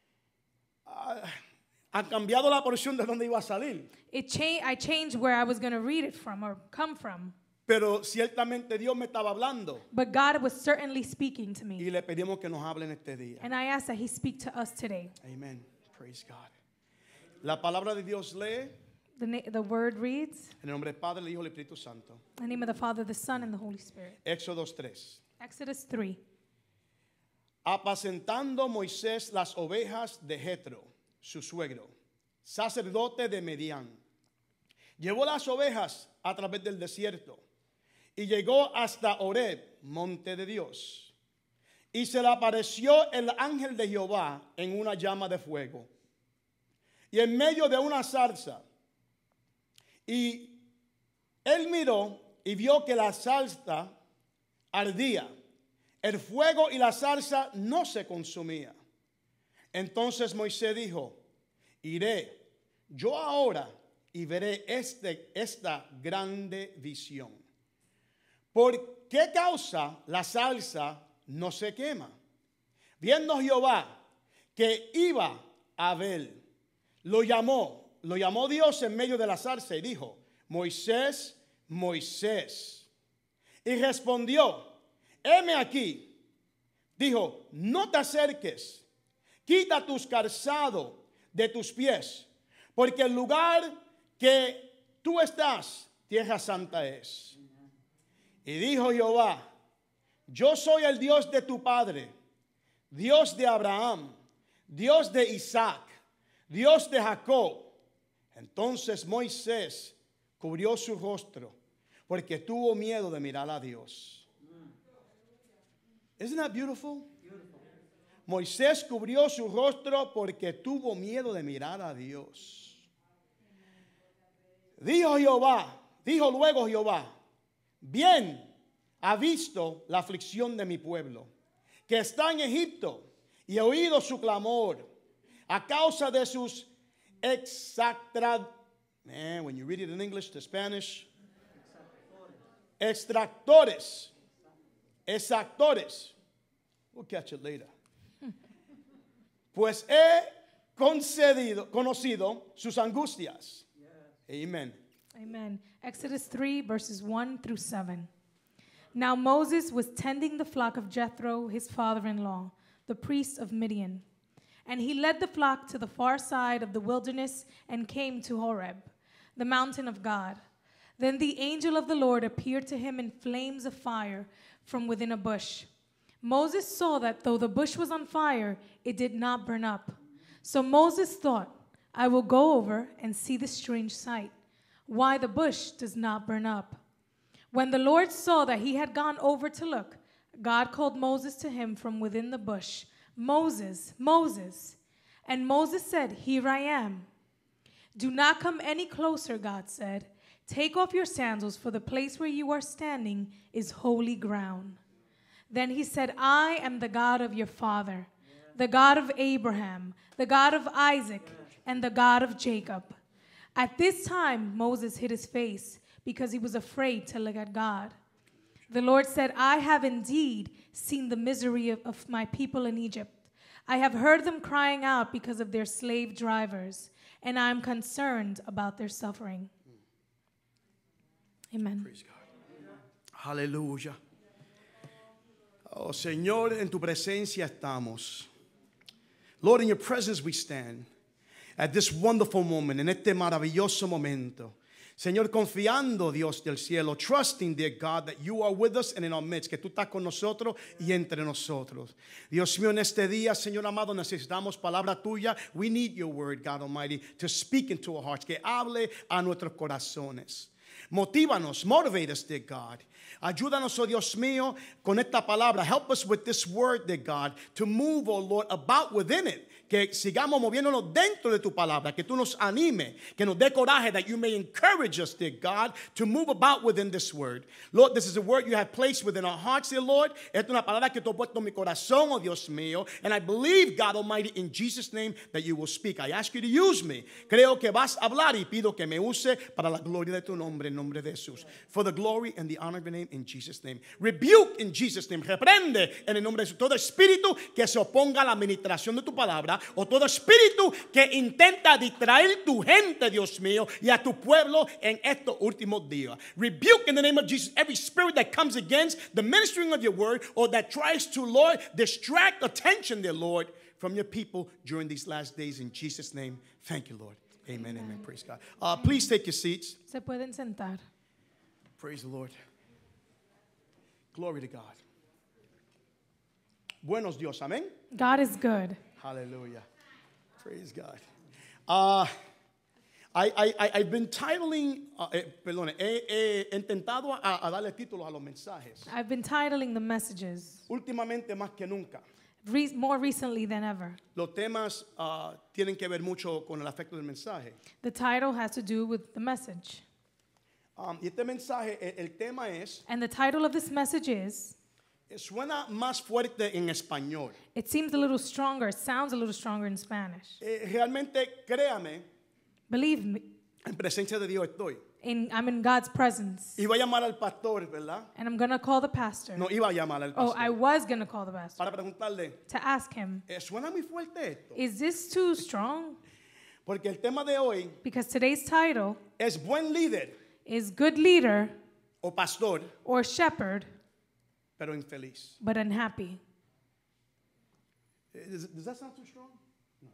Ha cambiado la porción de donde iba a salir. It cha- I changed where I was going to read it from or come from, Pero ciertamente Dios me estaba hablando but God was certainly speaking to y me. le pedimos que nos hable en este día. And I ask that he speak to us today. Amen. Praise God. La palabra de Dios lee The, na- the word reads, en el nombre del Padre, del Hijo y del Espíritu Santo. in the name of the Father, the Son, and the Holy Spirit. Éxodos tres. Exodus three. Apacentando Moisés las ovejas de Jetro, su suegro, sacerdote de Medián. Llevó las ovejas a través del desierto y llegó hasta Horeb, monte de Dios. Y se le apareció el ángel de Jehová en una llama de fuego y en medio de una zarza. Y él miró y vio que la zarza ardía. El fuego y la zarza no se consumía. Entonces Moisés dijo, iré yo ahora y veré este, esta grande visión. ¿Por qué causa la zarza no se quema? Viendo Jehová que iba a ver, lo llamó, lo llamó Dios en medio de la zarza y dijo, Moisés, Moisés. Y respondió, heme aquí. Dijo, no te acerques, quita tus calzados de tus pies, porque el lugar que tú estás, tierra santa es. Y dijo Jehová, yo soy el Dios de tu padre, Dios de Abraham, Dios de Isaac, Dios de Jacob. Entonces Moisés cubrió su rostro, porque tuvo miedo de mirar a Dios. Isn't that beautiful? Beautiful. Moisés cubrió su rostro porque tuvo miedo de mirar a Dios. Dijo Jehová, dijo luego Jehová, bien ha visto la aflicción de mi pueblo, que está en Egipto, y he oído su clamor a causa de sus extractores. Man, when you read it in English to Spanish, extractores. Exactores. We'll catch it later. Pues he concedido, conocido sus angustias. Amen. Amen. Exodus three, verses one through seven. Now Moses was tending the flock of Jethro, his father-in-law, the priest of Midian. And he led the flock to the far side of the wilderness and came to Horeb, the mountain of God. Then the angel of the Lord appeared to him in flames of fire from within a bush. Moses saw that though the bush was on fire, it did not burn up. So Moses thought, I will go over and see this strange sight, why the bush does not burn up. When the Lord saw that he had gone over to look, God called Moses to him from within the bush, Moses, Moses. And Moses said, Here I am. Do not come any closer, God said. Take off your sandals, for the place where you are standing is holy ground. Then he said, I am the God of your father, the God of Abraham, the God of Isaac, and the God of Jacob. At this time, Moses hid his face because he was afraid to look at God. The Lord said, I have indeed seen the misery of, of my people in Egypt. I have heard them crying out because of their slave drivers, and I am concerned about their suffering. Amen. Praise God. Aleluya. Oh, Señor, en tu presencia estamos. Lord, in your presence we stand at this wonderful moment, en este maravilloso momento. Señor, confiando, Dios del cielo, trusting, dear God, that you are with us and in our midst, que tú estás con nosotros y entre nosotros. Dios mío, en este día, Señor amado, necesitamos palabra tuya. We need your word, God Almighty, to speak into our hearts, que hable a nuestros corazones. Motívanos, motivate us, dear God. Ayúdanos, oh Dios mío, con esta palabra. Help us with this word, dear God, to move, oh Lord, about within it. Que sigamos moviéndonos dentro de tu palabra, que tú nos anime, que nos dé coraje, that you may encourage us, dear God, to move about within this word. Lord, this is a word you have placed within our hearts, dear Lord. Esta es una palabra que tú has puesto en mi corazón, oh Dios mío. And I believe, God Almighty, in Jesus' name, that you will speak. I ask you to use me. Creo que vas a hablar y pido que me use para la gloria de tu nombre, en nombre de Jesús. For the glory and the honor of your name, in Jesus' name. Rebuke in Jesus' name. Reprende en el nombre de Jesús todo espíritu que se oponga a la administración de tu palabra, o todo espíritu que intenta distraer tu gente, Dios mío, y a tu pueblo en estos últimos días. Rebuke in the name of Jesus every spirit that comes against the ministering of your word, or that tries to, Lord, distract attention, dear Lord, from your people during these last days. In Jesus' name, thank you, Lord. Amen, amen. amen. Praise God. Uh, please take your seats. Se pueden sentar. Praise the Lord. Glory to God. Buenos Dios, amén. God is good. Hallelujah. Praise God. Uh, I, I, I, I've been titling, uh, eh, perdone, he, he intentado a, a darle títulos a los mensajes. I've been titling the messages Últimamente más que nunca. re- more recently than ever. Los temas uh, tienen que ver mucho con el afecto del mensaje. The title has to do with the message. Um, y este mensaje, el, el tema es, And the title of this message is, suena más fuerte en español. it seems a little stronger, it sounds a little stronger in Spanish. Eh, realmente, créame, Believe me, en presencia de Dios estoy. in, I'm in God's presence. Iba a llamar al pastor, ¿verdad? And I'm going to call the pastor. No, iba a llamar al Oh, pastor. I was going to call the pastor Para preguntarle, to ask him, eh, ¿suena muy fuerte esto? is this too strong? Porque el tema de hoy Because today's title es buen líder is Good Leader o pastor, or Shepherd, pero infeliz. but unhappy. Eh, Does, does that sound too strong? No.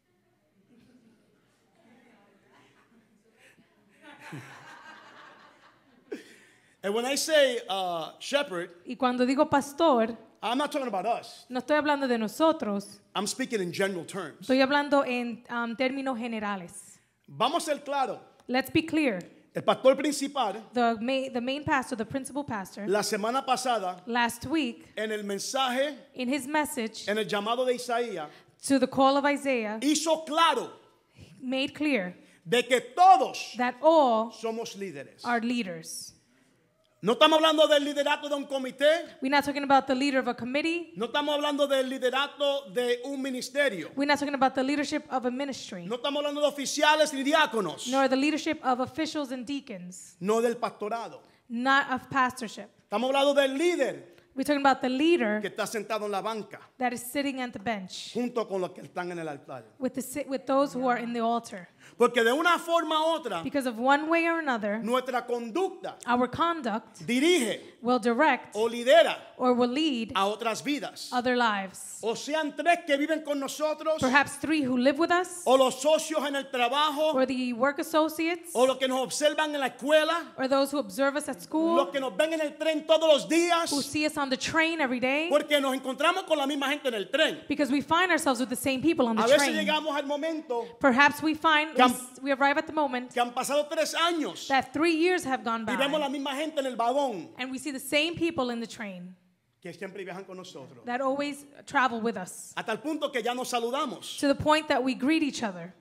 And when I say uh, shepherd, Y cuando digo pastor, I'm not talking about us. no estoy hablando de nosotros, I'm speaking in general terms. estoy hablando en um, términos generales. Vamos a ser claros. Let's be clear. El pastor principal, The main, the main pastor, the principal pastor, la semana pasada, last week, en el mensaje, in his message en el llamado de Isaías, to the call of Isaiah, hizo claro made clear de que todos that all somos líderes. are leaders. No estamos hablando del liderato de un comité. We're not talking about the leader of a committee. No estamos hablando del liderato de un ministerio. We're not talking about the leadership of a ministry, No estamos hablando de oficiales ni diáconos. nor the leadership of officials and deacons, No del pastorado. not of pastorship. Estamos hablando del líder We're talking about the leader que está sentado en la banca that is sitting at the bench junto con los que están en el altar. with, the, si- with those who are in the altar. Porque de una forma u otra, Because of one way or another, nuestra conducta our conduct dirige will direct o lidera or will lead a otras vidas. other lives. O sean tres que viven con nosotros, Perhaps three who live with us, o los socios en el trabajo, or the work associates, o los que nos observan en la escuela, or those who observe us at los school, que nos ven en el tren todos los días, who see us on the train every day, porque nos encontramos con la misma gente en el tren. because we find ourselves with the same people on the A veces train. llegamos al momento Perhaps we find, Que we, han- s- we arrive at the moment que han pasado tres años that three years have gone y vemos la by, misma gente en el vagón and we see the same people in the train que siempre viajan con nosotros. that always travel with us, Hasta el punto que ya nos saludamos. to the point that we greet each other.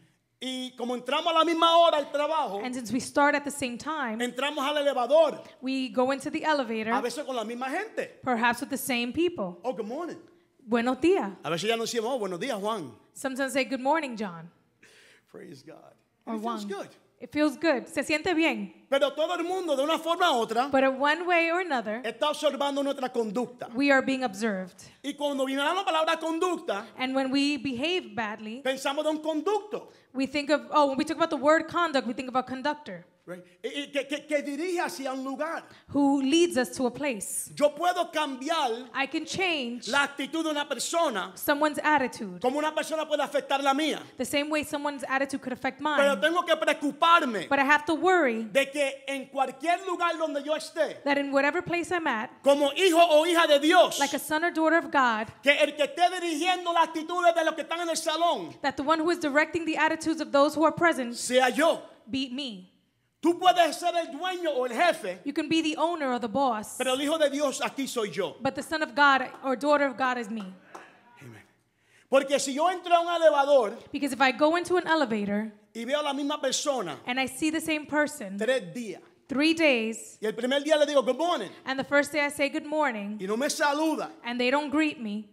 Y como entramos a la misma hora al trabajo, And since we start at the same time, entramos al elevador, we go into the a elevator, veces con la misma gente. perhaps with the same people. Oh, good morning. Buenos días. A veces ya nos decimos, oh, buenos días, Juan. Sometimes say, good morning, John. Praise God. Or It feels Juan. good. It feels good. Se siente bien. Pero todo el mundo, de una forma u otra, But in one way or another, está observando nuestra conducta. we are being observed. Y cuando viene la palabra conducta, And when we behave badly, pensamos de un conducto, we think of, oh, when we talk about the word conduct, we think about conductor right? Y- y que, que- que dirige hacia un lugar. who leads us to a place. Yo puedo cambiar I can change la actitud de una persona someone's attitude como una persona puede afectar la mía. the same way someone's attitude could affect Pero mine. tengo que preocuparme But I have to worry de que en cualquier lugar donde yo esté, that in whatever place I'm at, como hijo o hija de Dios, like a son or daughter of God, que el que esté dirigiendo las actitudes de los que están en el salón that the one who is directing the attitudes of those who are present sea yo. be me. Tú puedes ser el dueño o el jefe, You can be the owner or the boss, pero el hijo de Dios aquí soy yo. but the son of God or daughter of God is me. Amen. Porque si yo entro a un elevador Because if I go into an elevator y veo a la misma persona and I see the same person tres días, three days, y el primer día le digo good morning, and the first day I say good morning, y no me saluda, and they don't greet me,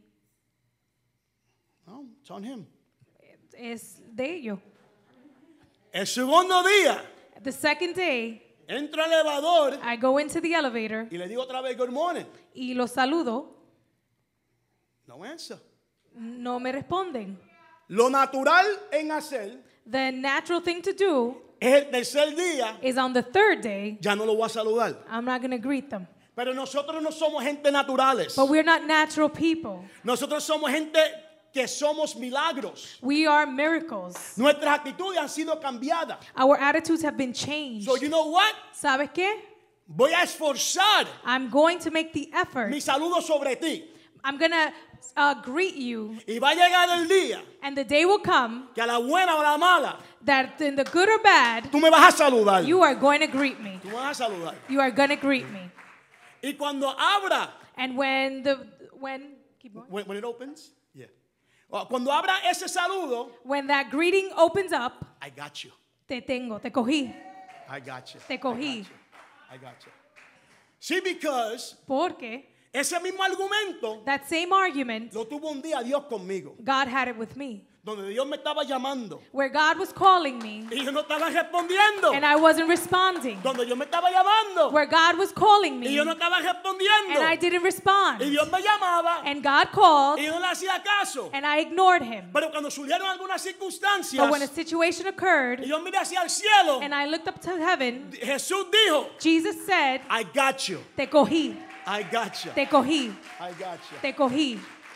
no, it's on him. es de ellos. El segundo día, The second day, entro al elevador I go into the elevator y le digo otra vez good morning. y los saludo, No answer. no me responden. Lo natural en hacer The natural thing to do es el tercer día, is on the third day, ya no lo voy a saludar. I'm not going to greet them. Pero nosotros no somos gente naturales. But we're not natural people. Nosotros somos gente que somos milagros. We are miracles. Nuestras actitudes han sido cambiadas. Our attitudes have been changed. So you know what? ¿Sabes qué? Voy a esforzar I'm going to make the effort. mi saludo sobre ti. I'm going to uh, greet you. Y va a llegar el día And the day will come que a la buena o a la mala, that in the good or bad, tú me vas a saludar. you are going to greet me. Tú me vas a saludar. You are going to greet me. Y cuando abra, And when the, when, keep going. when, when it opens, yeah. Uh, Cuando abra ese saludo, When that greeting opens up, I got you. te tengo, te cogí, I got you. te cogí. I got you. See, because Porque ese mismo argumento that same argument, lo tuvo un día Dios conmigo, God had it with me. donde Dios me estaba llamando Where God was calling me y yo no estaba respondiendo. and I wasn't responding. Donde Dios me estaba llamando Where God was calling y me yo no estaba respondiendo. and I didn't respond. Y Dios me llamaba And God called y yo no le hacía caso. and I ignored him. Pero cuando surgieron algunas circunstancias But when a situation y occurred yo miré hacia el cielo, and I looked up to heaven, Jesús dijo, Jesus said, I got you. te cogí, I got you. te cogí, I got you. te cogí.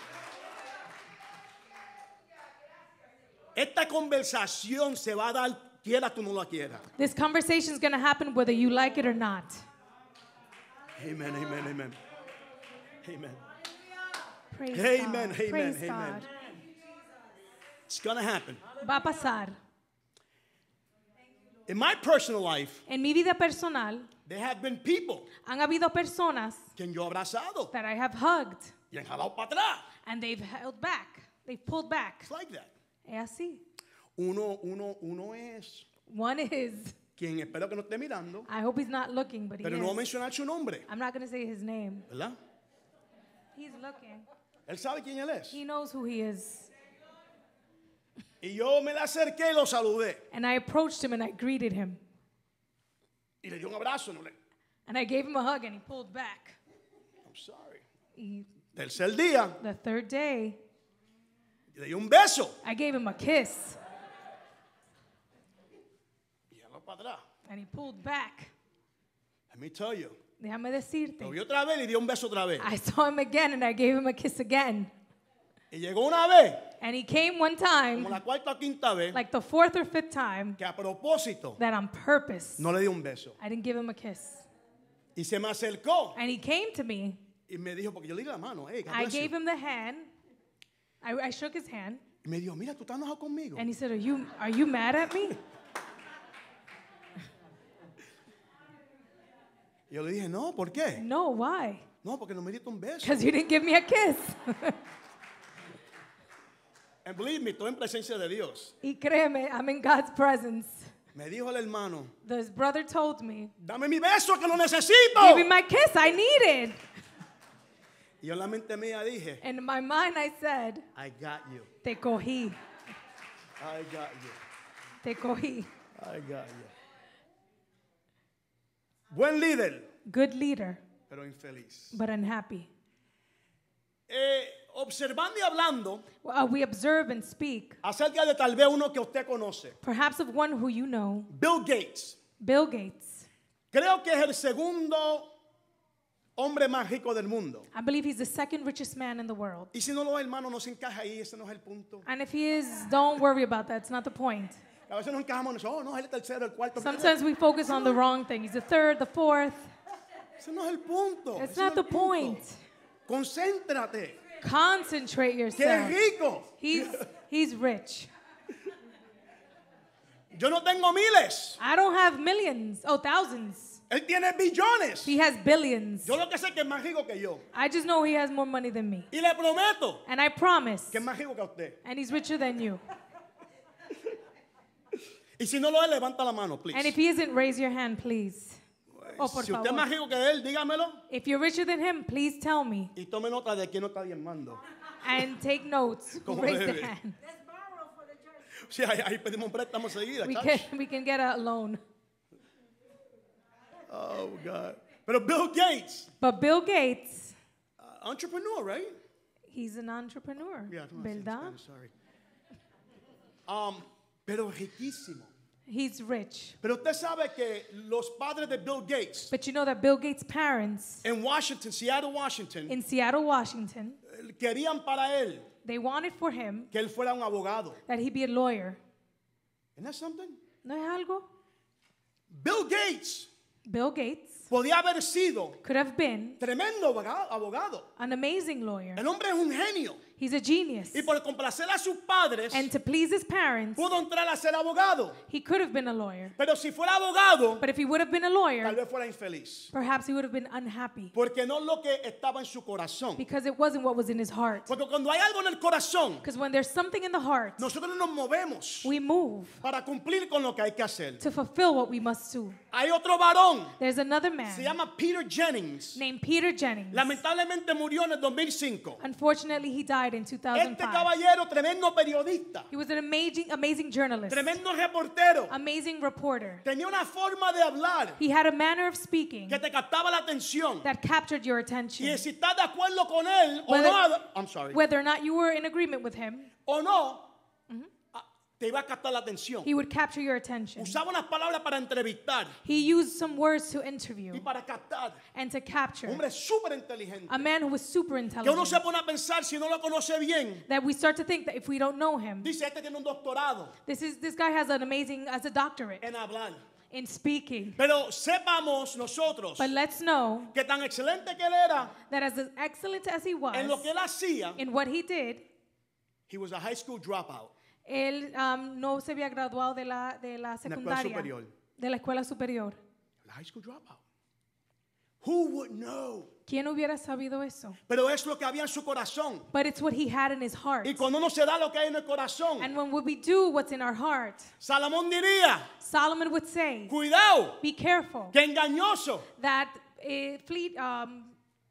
Esta conversación se va a dar, quiera tú no la quieras. This conversation is going to happen whether you like it or not. Amen, amen, amen. Amen. Praise Amen, God. amen, Praise amen. God. It's going to happen. Va a pasar. In my personal life, En mi vida personal, there have been people han habido personas que yo he abrazado that I have hugged y han jalado para atrás. and they've held back. They've pulled back. It's like that. Es así. Uno, uno, uno es One is, quien espero que no esté mirando, I hope he's not looking, but he pero no voy a is. mencionar su nombre, I'm not going to say his name. ¿verdad? He's looking. Él sabe quién él es. He knows who he is. Y yo me le acerqué y lo saludé. And I approached him and I greeted him. Y le di un abrazo. No le, And I gave him a hug and he pulled back. I'm sorry. Y Tercer día, the third day, le di un beso. I gave him a kiss. Y ya no para atrás. And he pulled back. Let me tell you. Déjame Lo decirte. vi otra vez y le di un beso otra vez. I saw him again and I gave him a kiss again. Y llegó una vez, And he came one como time, la cuarta o quinta vez, like the fourth or fifth time, que a propósito that on purpose, no le di un beso. I didn't give him a kiss. Y se me acercó And he came to me. y me dijo, porque yo le di la mano, hey, God I bless you. gave him the hand. I, I shook his hand. Y me dijo, mira, tú estás enojado conmigo. And he said, are you, are you mad at me? Y yo le dije, no, ¿por qué? No, why? No, porque no me diste un beso. Because you didn't give me a kiss. And believe me, estoy en presencia de Dios. Y créeme, I'm in God's presence. Me dijo el hermano, His brother told me, dame mi beso que lo necesito. give me my kiss, I need it. Y yo en la mente mía dije, And in my mind I said, I got you. te cogí, I got you. te cogí. I got you. Buen líder, Good leader, pero infeliz. but unhappy. Eh, observando y hablando Well, we observe and speak, acerca de tal vez uno que usted conoce, perhaps of one who you know, Bill Gates. Bill Gates. Creo que es el segundo hombre más rico del mundo. I believe he's the second richest man in the world. Y si no lo es, hermano, no se encaja ahí, ese no es el punto. And if he is, don't worry about that. It's not the point. A veces nos encajamos en eso, oh, no, es el tercero, el cuarto. Sometimes we focus on the wrong thing. He's the third, the fourth. Ese no es el punto. It's ese not no the es el punto. point. Concéntrate. Concentrate Que es yourself. rico. He's, he's rich. Yo no tengo miles. I don't have millions, oh, thousands. Él tiene billones. He has billions. Yo lo que sé es que es más rico que yo. I just know he has more money than me. Y le prometo And I promise, que es más rico que usted. and he's richer than you. Y si no lo es, levanta la mano, please. And if he isn't, raise your hand, please. Oh, por Si usted es favor. más rico que él, dígamelo. If you're richer than him, please tell me. Y tome nota de quién no está diezmando. And take notes. Como Raise the debe. hand. Sí, ahí, ahí pedimos préstamos seguida. We chach. can, we can get a loan. Oh, God. Pero Bill Gates, But Bill Gates, uh, entrepreneur, right? he's an entrepreneur. Yeah, I don't know how to say it in ¿Verdad? Spanish, sorry. Um, pero riquísimo. He's rich. Pero usted sabe que los padres de Bill Gates But you know that Bill Gates' parents en Washington, Seattle, Washington, in Seattle, Washington, eh, querían para él they wanted for him que él fuera un abogado. that he be a lawyer. Isn't that something? ¿No es algo? Bill Gates Bill Gates podía haber sido could have been tremendo aboga- abogado. an amazing lawyer. El hombre es un genio. He's a genius. Y por complacer a sus padres, And to please his parents, pudo entrar a ser abogado. he could have been a lawyer. Pero si fuera abogado, But if he would have been a tal lawyer, vez fuera infeliz. perhaps he would have been unhappy Porque no es lo que estaba en su corazón. because it wasn't what was in his heart. Porque cuando hay algo en el corazón, Because when there's something in the heart, nosotros nos movemos we move para cumplir con lo que hay que hacer. to fulfill what we must do. Hay otro varón, There's another se man llama Peter Jennings. named Peter Jennings. Lamentablemente murió en el dos mil cinco. Unfortunately, he died in two thousand Este five. caballero, tremendo periodista, He was an amazing, amazing journalist, tremendo reportero, amazing reporter. tenía una forma de hablar He had a manner of speaking que te captaba la atención. that captured your Y attention. si estás de acuerdo con él o Whether- no, I'm sorry, Whether or not you were in agreement with him, o no, ah, te iba a captar la atención. he would capture your attention. Usaba unas palabras para entrevistar He used some words to interview y para captar. and to capture. Hombre súper inteligente. A man who was super Que uno intelligent. se pone a pensar si no lo conoce bien. That we start to think that if we don't know him, Dice, este tiene un doctorado this is this guy has an amazing as a doctorate en hablar. in speaking. Pero sepamos nosotros But let's know que tan excelente que él era that as excellent as he was en lo que él hacía, in what he did, he was a high school dropout. él um, no se había graduado de la, de la En la escuela secundaria, superior. de la escuela superior. A high school dropout. Who would know? ¿Quién hubiera sabido eso? Pero es lo que había en su corazón. But it's what he had in his heart. Y cuando uno se da lo que hay en el corazón, And when we do what's in our heart, Salomón diría, Solomon would say, cuidado, be careful que engañoso that uh, fleet, um,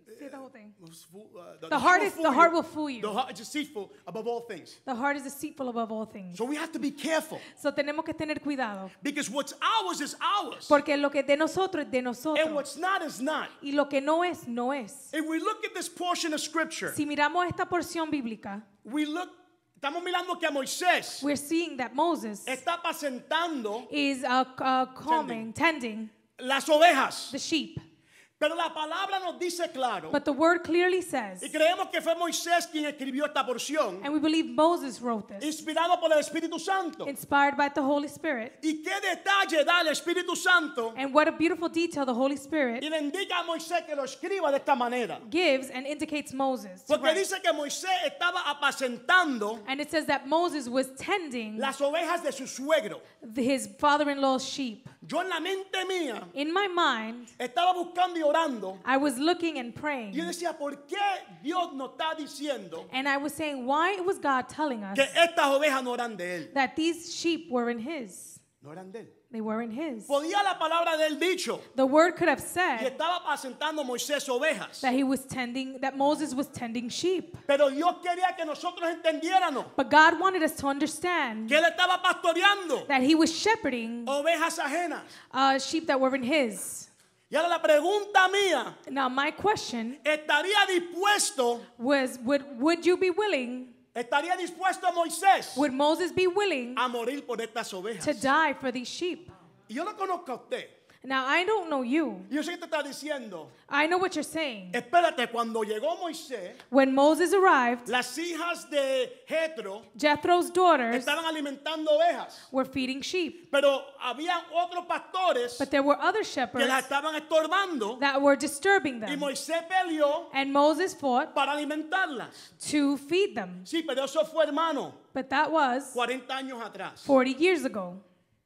Say the whole thing. Uh, The heart will is- fool the you. heart will fool you. The heart is deceitful above all things. The heart is deceitful above all things. So we have to be careful So tenemos que tener cuidado. because what's ours is ours, Porque lo que es de nosotros es de and nosotros. what's not is not. Y lo que no es, no es. If we look at this portion of scripture, Si miramos esta porción bíblica, we look, estamos mirando que a Moisés we're seeing that Moses está apacentando is uh, uh, calming, tending las ovejas, the sheep. pero la palabra nos dice claro, But the word clearly says, y creemos que fue Moisés quien escribió esta porción, and we believe Moses wrote this, inspirado por el Espíritu Santo. inspired by the Holy Spirit. Y qué detalle da el Espíritu Santo And what a beautiful detail the Holy y Spirit le indica a Moisés que lo escriba de esta manera. gives and indicates Moses. to Porque write. dice que Moisés estaba apacentando And it says that Moses was tending las ovejas de su suegro. his father-in-law's sheep. Yo en la mente mía In my mind, estaba buscando y orando. I was looking and Y yo praying. decía, ¿por qué Dios nos está diciendo And I was saying, why was God telling us que estas ovejas no eran de él? that these sheep were in his? No eran de él. They were in his. Podía la palabra de él dicho. The word could have Y said estaba apacentando Moisés ovejas. that he was tending, that Moses was tending sheep. Pero Dios quería que nosotros entendiéramos But God wanted us to understand que él estaba pastoreando that he was shepherding ovejas ajenas. uh, sheep that were in his. Y ahora la pregunta mía, Now, my question ¿estaría dispuesto, was, would, would you be willing, estaría dispuesto Moisés would Moses be willing a morir por estas ovejas? to die for these sheep? Y yo lo conozco a usted. Now, I don't know you. Y yo sé que te está diciendo, I know what you're saying. espérate, cuando llegó Moisés, When Moses arrived, las hijas de Jetro Jethro's daughters estaban alimentando ovejas. were feeding sheep. Pero habían otros pastores But there were other que shepherds las estaban estorbando. that were disturbing Y them. Moisés peleó And Moses fought para alimentarlas. to feed them. Sí, pero eso fue, hermano, But that was cuarenta años atrás. forty years ago.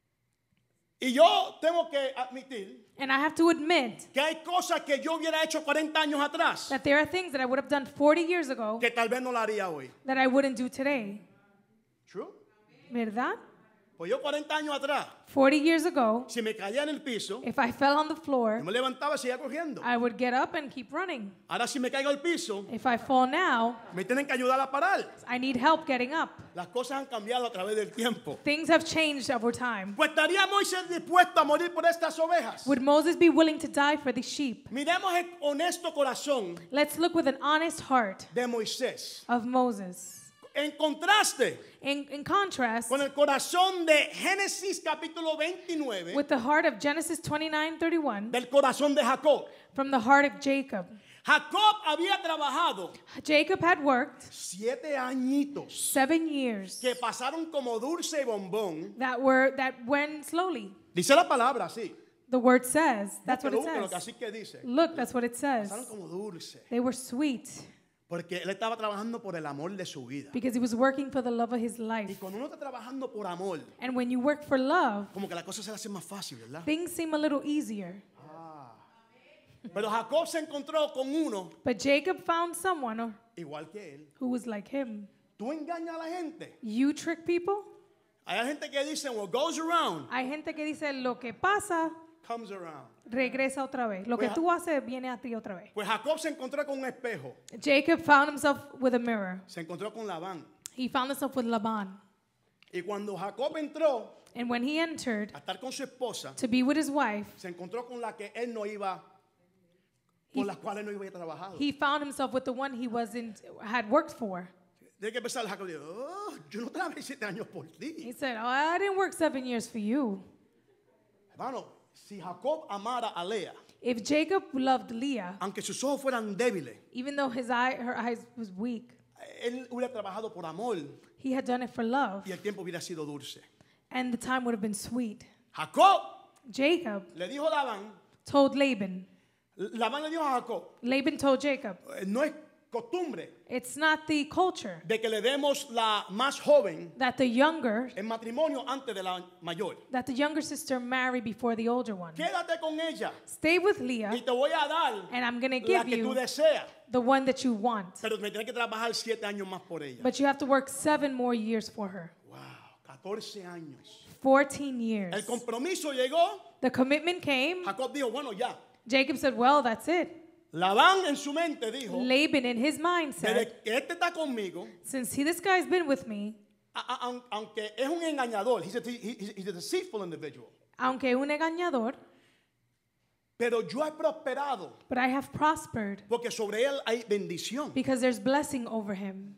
Y yo tengo que admitir And I have to admit que hay cosas que yo hubiera hecho cuarenta años atrás that there are things that I would have done forty years ago que tal vez no la haría hoy. that I wouldn't do today. True. ¿Verdad? Pues yo cuarenta años atrás, forty years ago, si me caía en el piso, if I fell on the yo floor, me levantaba y seguía corriendo. I would get up and keep running. Ahora si me caigo al piso, If I fall now, me tienen que ayudar a parar. I need help getting up. Las cosas han cambiado a través del tiempo. Things have changed over time. Pues estaría Moisés dispuesto a morir por estas ovejas. Would Moses be willing to die for the sheep? Miremos el honesto corazón Let's look with an honest heart de Moisés. of Moses. En contraste In, in contrast, con el corazón de Génesis capítulo veintinueve, with the heart of Genesis twenty-nine thirty-one, del corazón de Jacob. from the heart of Jacob. Jacob había trabajado Jacob had worked siete añitos seven years que pasaron como dulce bombón. that were that went slowly. Dice la palabra así. The word says, that's what it Búsquelo, que says. así que dice. Look, that's what it Pasaron says. como dulce. They were sweet Porque él estaba trabajando por el amor de su vida. because he was working for the love of his Y life. cuando uno está trabajando por amor, And when you work for love, como que la cosa se le hace más fácil, ¿verdad? things seem a little easier. Pero Jacob se encontró con uno But Jacob found someone igual que él. who was like him. Tú engañas a la gente. You trick people? Hay gente que dice, what goes around, Hay gente que dice, lo que pasa, comes around. regresa otra vez. Lo que Pues- tú haces viene a ti otra vez. Pues Jacob se encontró con un espejo. Jacob found himself with a mirror. Se encontró con Labán. He found himself with Laban. Y cuando Jacob entró And when he entered a estar con su esposa, to be with his wife, se encontró con la que él no iba, con las cuales no iba a trabajar. he found himself with the one he wasn't had worked for. Tiene que pensar Jacob, dijo, oh, yo no trabajé siete años por He ti. said, "Oh, I didn't work seven years for you." Hermano, si Jacob amara a Lea, If Jacob loved Leah, aunque sus ojos fueran débiles, even though his eye, her eyes was weak, él hubiera trabajado por amor he had done it for love, y el tiempo hubiera sido dulce. and the time would have been sweet. Jacob Jacob le dijo a Labán, told Laban. Labán le dijo a Jacob, Laban told Jacob, "Eh, no es costumbre "It's not the culture de que le demos la más joven that the younger en matrimonio antes de la mayor. that the younger sister marry before the older one. Quédate con ella Stay with y Leah, te voy a dar and I'm gonna la give que tú you deseas, the one that you want. pero me tienes que trabajar siete años más por ella." But you have to work seven more years for her. Wow, catorce años. fourteen El years. compromiso llegó. The commitment came. Jacob dijo, bueno, ya, Jacob said, "Well, that's it. Labán en su mente dijo, Laban in his mind said, desde que este está conmigo, since he, this guy's been with me, a- a- aunque es un engañador, he's a, he- he's a deceitful individual, aunque un engañador, pero yo he prosperado but I have prospered porque sobre él hay bendición. because there's blessing over him.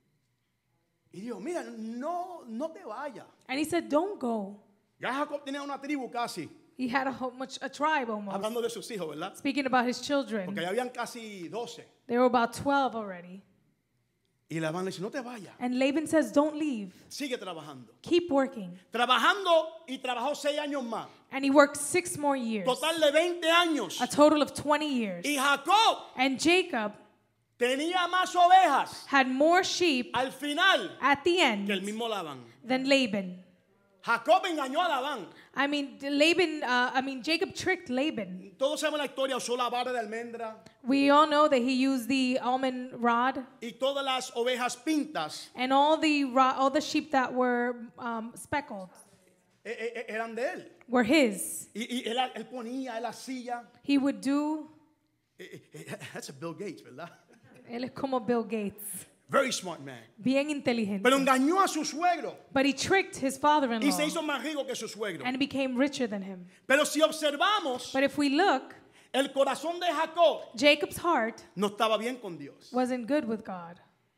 Y dijo, mira, no, no te vayas. And he said, don't go. Ya Jacob tenía una tribu casi, He had a whole much a tribe almost. hablando de sus hijos, ¿verdad? Speaking about his Porque children, ya habían casi doce. there were about twelve already. Y Labán le dice, no te vayas, And Laban says, don't leave. sigue trabajando. Keep working. Trabajando y trabajó seis años más. And he worked six more years, Total de veinte años. a total of twenty years. Y Jacob And Jacob tenía más ovejas had more sheep al final at the end que el mismo Labán. than Laban. Jacob engañó a Labán. I mean, Laban, uh, I mean, Jacob tricked Laban. Todos sabemos la historia, usó la vara de almendra We all know that he used the almond rod y todas las ovejas pintas and all the ro- all the sheep that were um, speckled eh, eh, eran de él. were his. Y, y él, él ponía, él hacía. He would do. Eh, eh, That's a Bill Gates, ¿verdad? Él es como Bill Gates, Very smart man. bien inteligente. Pero engañó a su suegro But he tricked his y father-in-law se hizo más rico que su suegro. and became richer than him. Pero si observamos, But if we look, el corazón de Jacob Jacob's heart no estaba bien con Dios. wasn't good with God.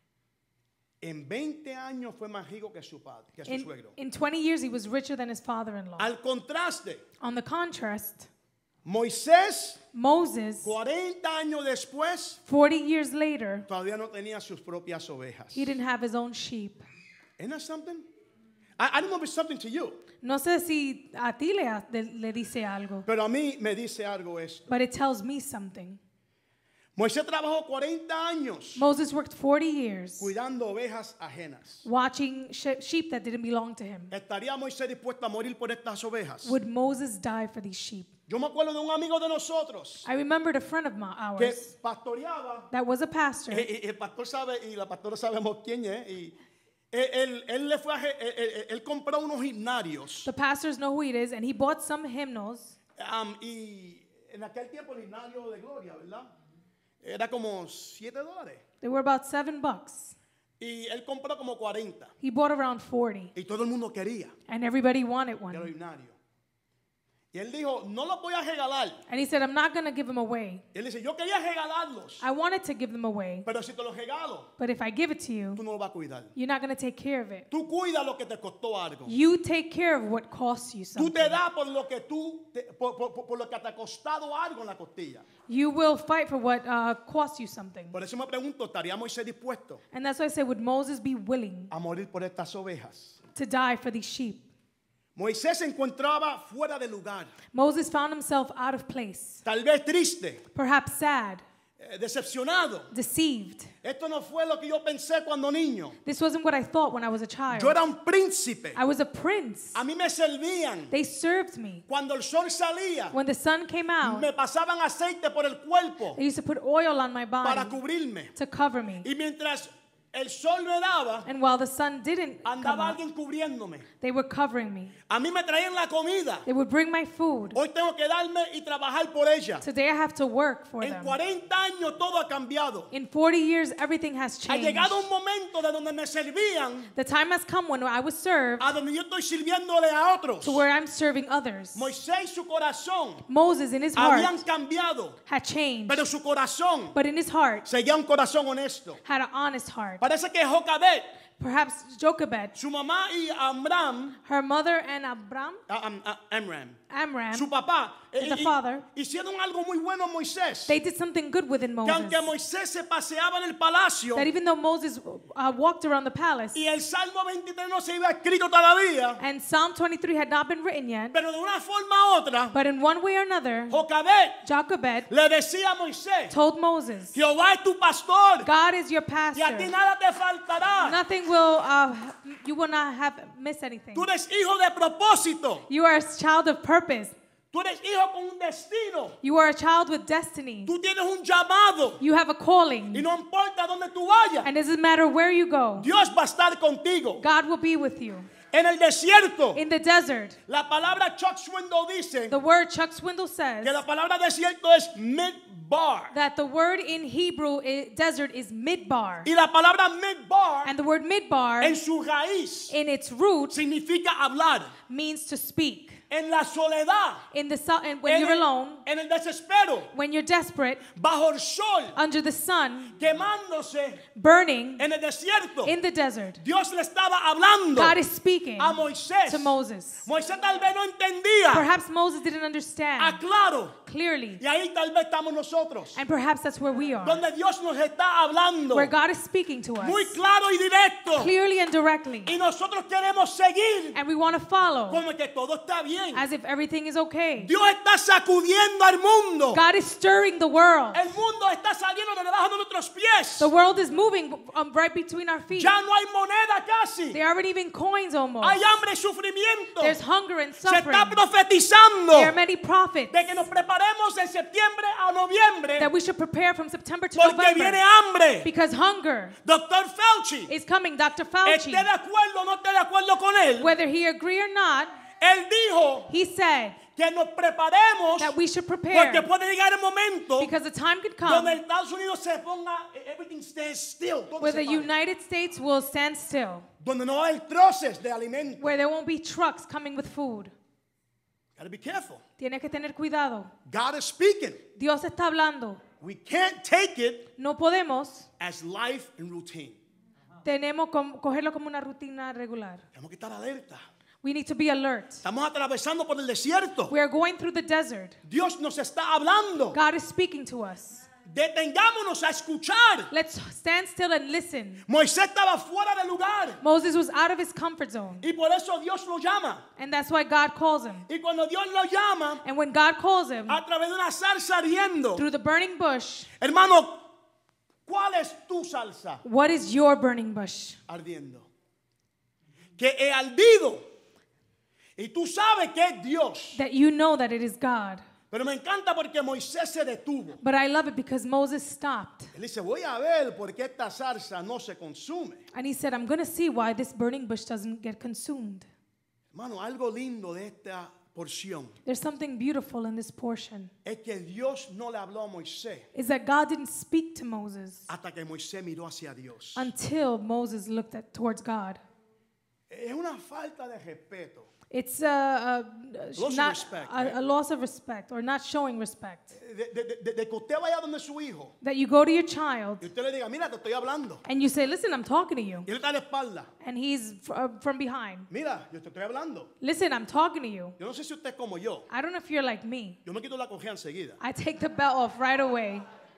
En veinte años fue más rico que su padre, que su In, suegro. in twenty years, he was richer than his father-in-law. Al contraste, On the contrast, Moisés, Moses, cuarenta años después, forty years later, todavía no tenía sus propias ovejas. he didn't have his own sheep. Isn't that something? I, I don't know if it's something to you, No sé si a ti le, ha- de- le dice algo, pero a mí me dice algo esto. but it tells me something. Moisés trabajó cuarenta años Moses worked forty years cuidando ovejas ajenas. watching she- sheep that didn't belong to him. ¿Estaría Moisés dispuesto a morir por estas ovejas? Would Moses die for these sheep? Yo me acuerdo de un amigo de nosotros I remembered a friend of mine, que ours pastoreaba, that was a pastor, y, y el pastor sabe, y la pastora sabemos quién es, y él, él, él le fue a, él, él- él compró unos gimnarios, the pastors know who it is, and he bought some hymnals. um, y en aquel tiempo el gimnario de Gloria, ¿verdad? Era como siete dólares. They were about seven bucks. Y él compró como cuarenta. He bought around forty, Y todo el mundo quería and everybody wanted el one. gimnario. Y él dijo, no los voy a regalar. And he said, I'm not going to give them away. Y él dice, yo quería regalarlos, I wanted to give them away, pero si te los regalo, but if I give it to you, tú no los vas a cuidar. you're not going to take care of it. Tú cuida lo que te costó algo. You take care of what costs you Tú something. te das por lo que tú, te- por, por- por- por lo que te ha costado algo en la costilla. You will fight for what uh, costs you something. Por eso me pregunto, ¿estaría Moisés dispuesto And that's why I say, would Moses be willing a morir por estas ovejas? to die for these sheep? Moisés se encontraba fuera de lugar, Moses found himself out of place, tal vez triste, perhaps sad, eh, decepcionado. deceived. Esto no fue lo que yo pensé cuando niño. This wasn't what I thought when I was a child. Yo era un príncipe. I was a prince. A mí me servían. They served me. Cuando el sol salía, When the sun came out, me pasaban aceite por el cuerpo they used to put oil on my para body cubrirme. to cover me. Y mientras el sol me daba, And while the sun didn't come andaba out, alguien cubriéndome. they were covering me. A mí me traían la comida. They would bring my food. Hoy tengo que darme y trabajar por ella. Today I have to work for En them. cuarenta años todo ha cambiado. In forty years, everything has Ha changed. llegado un momento de donde me servían The time has come when I was served a donde yo estoy sirviéndole a otros. to where I'm serving others. Moisés y su corazón Moses in his heart habían cambiado, had changed, pero su corazón but in his heart seguía un corazón honesto. had an honest heart. Parece que Jocabet, Perhaps Jochebed, su mamá y Amram, her mother and Abram, ah, am- ah, Amram, Amram, su papá, eh, the y- father, hicieron algo muy bueno a Moisés. they did something good within Que Moses. aunque Moisés se paseaba en el palacio That even though Moses uh, walked around the palace, y el Salmo veintitrés no se iba escrito todavía, and Psalm twenty-three had not been written yet, pero de una forma u otra, but in one way or another, Jocabet Jochebed le decía a Moisés, told Moses, Jehová es tu pastor God is your y a ti pastor. nada te faltará. Nothing will, uh, you will not have miss anything. Tú eres hijo de propósito. You are a child of purpose. Tú eres hijo con un destino. You are a child with destiny. Tú tienes un llamado You have a y calling. no importa dónde tú vayas, And it doesn't matter where you go, Dios va a estar contigo. God will be with you. En el desierto, In the desert, la palabra Chuck Swindoll dice the word Chuck Swindoll says que la palabra desierto es midbar. that the word in Hebrew i- desert is midbar. Y la palabra midbar And the word midbar en su raíz in its root significa hablar. means to speak. En la soledad, In the so- and when en you're el, alone, en el desespero, when you're desperate, bajo el sol, under the sun, quemándose burning en el desierto, in the desert, Dios le estaba hablando God is speaking a Moisés. to Moses. Moisés tal vez no entendía. Perhaps Moses didn't understand Aclaro. clearly, Y ahí tal vez estamos nosotros. and perhaps that's where we are, Donde Dios nos está hablando. where God is speaking to us Muy claro y directo. clearly and directly, Y nosotros queremos seguir and we want to follow como que todo está bien. as if everything is okay. Dios está sacudiendo al mundo. God is stirring the world. El mundo está saliendo de debajo de nuestros pies. The world is moving um, right between our feet. Ya no hay moneda casi. There aren't even coins almost. Hay hambre y sufrimiento. There's hunger and Se suffering. está profetizando There are many prophets de que nos preparemos de septiembre a noviembre that we should prepare from September to porque November viene hambre. because hunger Doctor Fauci, is coming. Doctor esté Fauci, de acuerdo o no esté de acuerdo con él, whether he agree or not, él dijo he said que nos preparemos that we should porque prepare puede llegar el momento because the time could donde come Estados Unidos se ponga, everything stands still, todo where se the para. United States will stand still, Donde no hay troces de alimento. where there won't be trucks coming with food. Gotta be careful. Tiene que tener cuidado. God is speaking. Dios está hablando. We can't take it No podemos, as life and routine. tenemos que cogerlo como una rutina regular. Tenemos que estar alerta. We need to be alert. Estamos atravesando por el desierto. We are going through the desert. Dios nos está hablando. God is speaking to us. Detengámonos a escuchar. Let's stand still and listen. Moisés estaba fuera del lugar Moses was out of his comfort zone, y por eso Dios lo llama. and that's why God calls him. Y cuando Dios lo llama, And when God calls him a través de una salsa ardiendo, through the burning bush, hermano, ¿cuál es tu salsa what is your burning bush? ardiendo? Que he ardido. Y tú sabes que es Dios. That you know that it is God. Pero me encanta porque Moisés se detuvo. But I love it because Moses stopped. Él dice, voy a ver por qué esta salsa no se consume. And he said, I'm going to see why this burning bush doesn't get consumed. Hermano, algo lindo de esta porción There's something beautiful in this portion. es que Dios no le habló a Moisés Is that God didn't speak to Moses hasta que Moisés miró hacia Dios. until Moses looked at, towards God. Es una falta de respeto. It's a, a, Loss of not, respect, a, right? a loss of respect or not showing respect. De, de- de- de que usted vaya donde su hijo That you go to your child y usted le diga, mira, te estoy hablando. and you say, listen, I'm talking to you. Y él está a la espalda. And he's f- uh, from behind. Mira, yo te estoy hablando. Listen, I'm talking to you. Yo no sé si usted es como yo. I don't know if you're like me. Yo me quito la cojea enseguida. I take the belt off right away.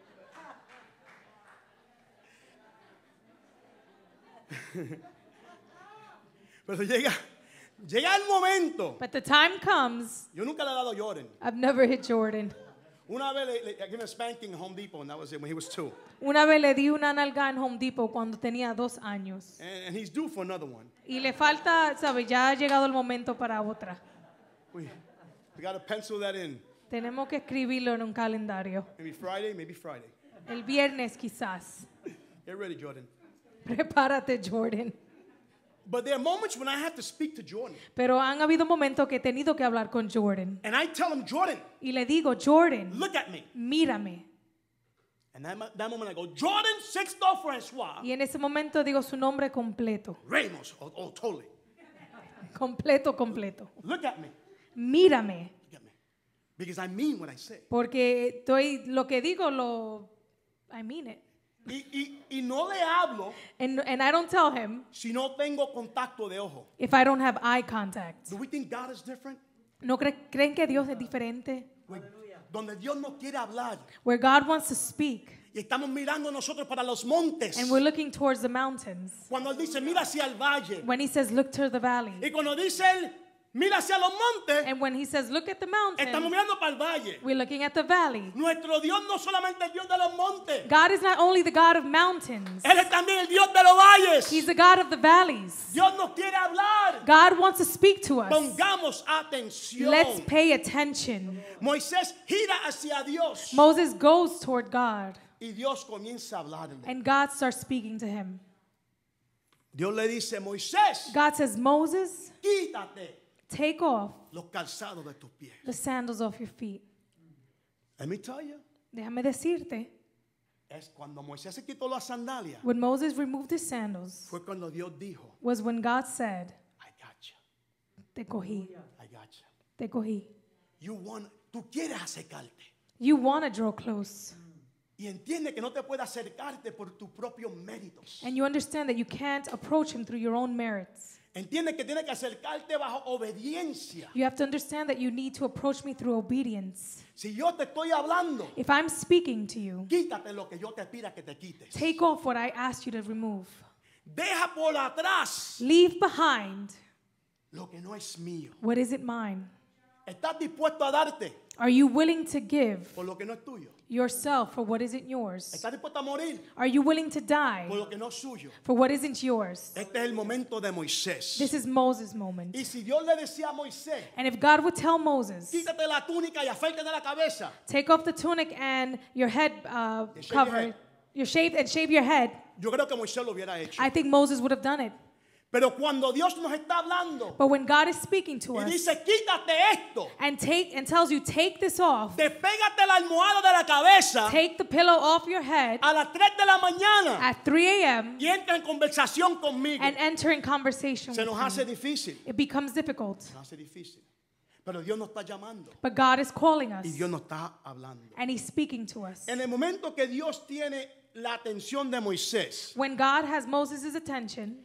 Pero llega, llega el momento. But the time comes, Yo nunca le he dado a Jordan. I've never hit Jordan. Una vez le, le, I gave him a spanking in Home Depot, and that was it when he was two. Una vez le di una nalga en Home Depot cuando tenía dos años. And, and he's due for another one. Y le falta, ¿sabe? Ya ha llegado el momento para otra. We, we got to pencil that in. Tenemos que escribirlo en un calendario. Maybe Friday, maybe Friday. El viernes quizás. Get ready, Jordan. Prepárate, Jordan. But there are moments when I have to speak to Jordan. Pero han habido momentos que he tenido que hablar con Jordan. And I tell him, Jordan, Y le digo, Jordan, look at me. mírame. And that, mo- that moment I go, Jordan Sixto Francois Y en ese momento digo su nombre completo. Ramos. Oh, oh, totally. Completo, completo. Look at me. Mírame. Look at me. Because I mean what I say. Porque estoy, lo que digo, lo, I mean it. Y, y, y no le hablo And, and I don't tell him si no tengo contacto de ojo. if I don't have eye contact. Do we think God is different? ¿No cre- creen que Dios es diferente? Where- Donde Dios no quiere hablar. Where God wants to speak Y estamos mirando nosotros para los montes. and we're looking towards the mountains. Cuando Él dice, mira hacia el valle. When he says, look to the valley. Y cuando dice Él, mira hacia los montes, And when he says, look at the estamos mountains, mirando para el valle. we're looking at the valley. Nuestro Dios no solamente es el Dios de los montes. God is not only the God of mountains, Él es también el Dios de los valles. he's the God of the valleys. Dios nos quiere hablar. God wants to speak to us. Pongamos atención. Let's pay attention. Moisés gira hacia Dios. Moses goes toward God, Y Dios comienza a hablarle. and God starts speaking to him. Dios le dice, Moisés, God says, Moses, quítate take off los calzados de tus pies. the sandals off your feet. Let me tell you, Déjame decirte, es cuando Moisés se quitó las sandalias, when Moses removed his sandals fue cuando Dios dijo, was when God said, I got you, te cogí, I got you. te cogí. You want, tú quieres acercarte. You want to draw close. Y entiende que no te puede acercarte por tus propios méritos. And you understand that you can't approach him through your own merits. Entiende que tiene que acercarte bajo obediencia. You have to understand that you need to approach me through obedience. Si yo te estoy hablando, If I'm speaking to you, quítate lo que yo te pida que te quites. take off what I asked you to remove. Deja por atrás Leave behind lo que no es mío. what isn't mine. ¿Estás dispuesto a darte Are you willing to give por lo que no es tuyo? yourself for what isn't yours? ¿Estás dispuesto a morir Are you willing to die por lo que no es suyo? for what isn't yours? Este es el momento de Moisés. This is Moses' moment. Y si Dios le decía a Moisés, And if God would tell Moses, quítate la túnica y afeítate la cabeza, take off the tunic and your head uh, And shave your cover, head. your shave and shave your head, yo creo que Moisés lo hubiera hecho. I think Moses would have done it. Pero cuando Dios nos está hablando But when God is speaking to y us dice, quítate esto, and take and tells you take this off, despégate la almohada de la cabeza take the pillow off your head a las tres de la mañana at three a.m. y entra en conversación conmigo. and enter in conversation Se with nos hace me. difícil. It becomes difficult. Se nos hace difícil. Pero Dios nos está llamando But God is calling us y Dios nos está hablando. and He's speaking to us. En el momento que Dios tiene la atención de Moisés, When God has Moses' attention,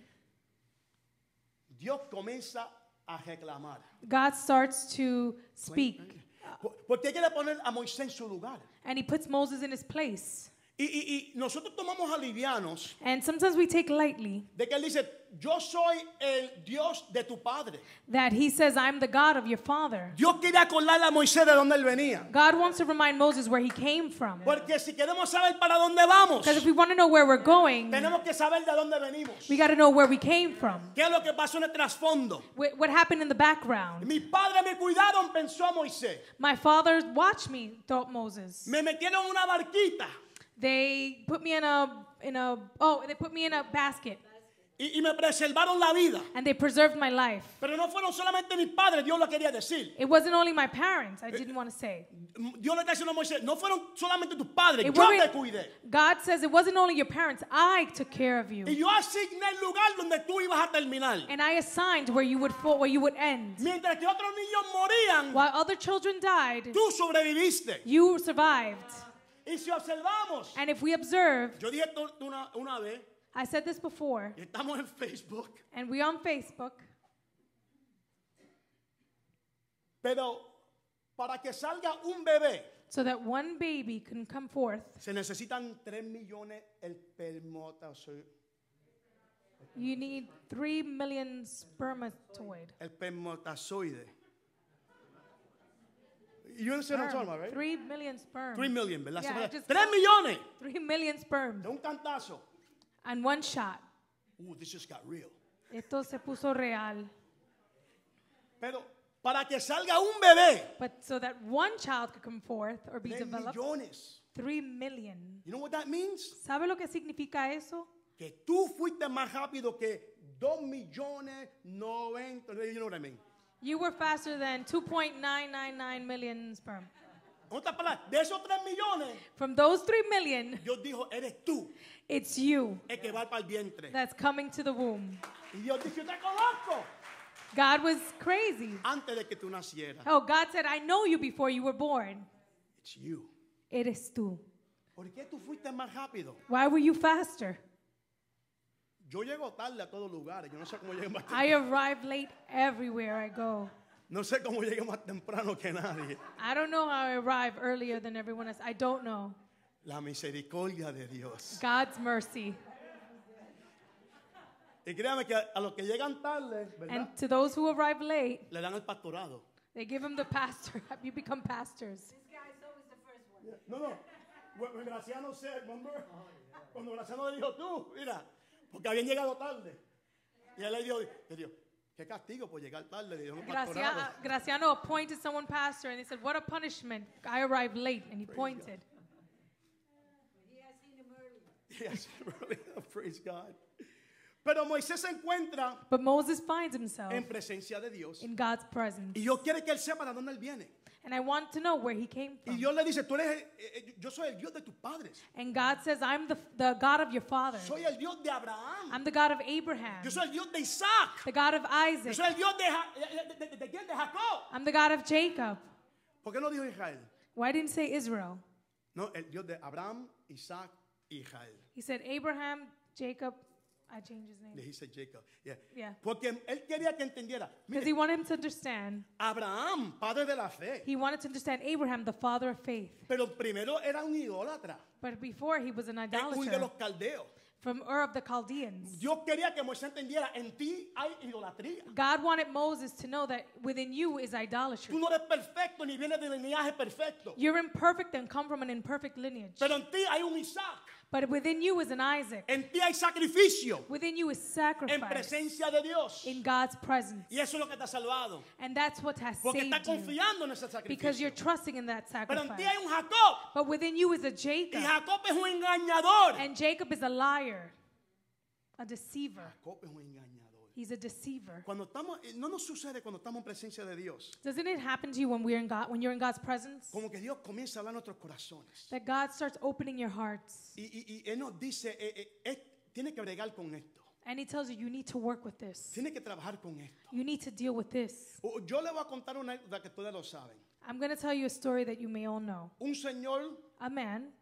Dios comienza a reclamar. God starts to speak Por- Porque quiere poner a Moisés en su lugar. and He puts Moses in his place. Y, y- y nosotros tomamos alivianos And sometimes we take lightly de que Él dice, yo soy el Dios de tu padre. that He says, I'm the God of your father. Dios quiere acordarle a Moisés de dónde él venía. God wants to remind Moses where he came from. Porque si queremos saber para dónde vamos, Because if we want to know where we're going, tenemos que saber de dónde venimos. we got to know where we came from. ¿Qué es lo que pasó en el trasfondo? Wh- What happened in the background? Mi padre me cuidaron, pensó a Moisés. My father watched me, thought Moses. Me metieron en una barquita They put me in a in a oh, they put me in a basket y, y me preservaron la vida. and they preserved my life. Pero no fueron solamente mis padres, Dios lo quería decir. It wasn't only my parents, I didn't want to say. Dios le está diciendo a Moisés, no fueron solamente tus padres, It yo wasn't- te cuidé. God says it wasn't only your parents, I took care of you. Y yo asigné el lugar donde tú ibas a terminar. And I assigned where you would fall, where you would end. Mientras que otros niños morían, While other children died, tú sobreviviste. you survived. Y si observamos, And if we observe, yo dije esto una, una vez, I said this before, y estamos en Facebook, and we on Facebook, pero para que salga un bebé, so that one baby can come forth, se necesitan tres millones el espermatozoide. you need three million spermatoid. El espermatozoide. You understand what I'm talking about, right? Three million sperm. Three million, ¿verdad? Yeah, Se- just- Tres millones Three million sperm. de un cantazo. And one shot. Ooh, this just got real. Esto se puso real. Pero para que salga un bebé, But so that one child could come forth or be tres developed, millones. three million. You know what that means? ¿Sabe lo que significa eso? Que tú fuiste más rápido que dos millones noventa. You know what I mean? You were faster than two point nine nine nine million sperm. En otras palabras, de esos tres millones, From those three million, Dios dijo, eres tú it's you el que va para el vientre. that's coming to the womb. Y Dios dijo, yo te conozco God was crazy. antes de que tú nacieras. Oh, God said, I know you before you were born. It's you. Eres tú. ¿Por qué tú fuiste más rápido? Why were you faster? Yo llego tarde a todos lugares. Yo no sé cómo llegué más I temprano. arrive late everywhere I go. No sé cómo llegué más temprano que nadie. I don't know how I arrive earlier than everyone else. I don't know. La misericordia de Dios. God's mercy. Y créame que a, a los que llegan tarde, ¿verdad? And to those who arrive late, Le dan el pastorado. they give him the pastor. You become pastors. No, no. When- when Graciano said, remember? Cuando Graciano le dijo tú, mira, porque habían llegado tarde. Y él le dijo, le dijo, qué castigo por llegar tarde. Le dio un pastorado. Gracia- Graciano appointed someone pastor, and he said, what a punishment. I arrived late, and he pointed. Yes, really, praise God. Pero Moisés se encuentra But Moses finds himself en presencia de Dios. in God's presence. Y Dios quiere que él sepa de dónde él viene. And I want to know where he came Y from. Dios le dice, tú eres, el- eh, eh, yo soy el Dios de tus padres. And God says, I'm the, the God of your father. Soy el Dios de Abraham. I'm the God of Abraham, Yo soy el Dios de Isaac. the God of Yo Isaac. soy el Dios de, Ja- de, de, de- de quién? De Jacob. I'm the God of Jacob. ¿Por qué no dijo Israel? Why didn't he say Israel? No, el Dios de Abraham, Isaac y Israel. He said Abraham, Jacob. I changed his Le name. dice Jacob. Yeah. Yeah. Porque él quería que entendiera. Because Mire, he wanted him to understand. Abraham, padre de la fe. He wanted to understand Abraham, the father of faith. Pero primero era un idólatra. But before he was an Es un de idolater los caldeos. from Ur of the Chaldeans. Dios quería que Moisés entendiera, en ti hay idolatría. God wanted Moses to know that within you is idolatry. Tú no eres perfecto ni vienes del linaje perfecto. You're imperfect and come from an imperfect lineage. Pero en ti hay un Isaac. But within you is an Isaac. En ti hay sacrificio. Within you is En sacrifice presencia de Dios. in God's presence. Y eso es lo que te ha salvado. And that's what has Porque saved estás you. confiando en ese Because you're sacrificio. trusting in that Pero en ti sacrifice. hay un Jacob. But within you is a Y Jacob. Jacob es un engañador. And Jacob is a liar, a deceiver. Jacob es un engañador. He's a deceiver. Cuando estamos, eh, no nos sucede cuando estamos en presencia de Dios. Doesn't it happen to you when we're in God, when you're in God's presence? Como que Dios comienza a hablar en nuestros corazones. That God starts opening your hearts. Y, y- y Él nos dice, eh, eh, eh, tiene que bregar con esto. And he tells you, you need to work with this. Tiene que trabajar con esto. You need to deal with this. O- Yo le voy a contar una anécdota que todos lo saben. I'm going to tell you a story that you may all know. Un señor A man,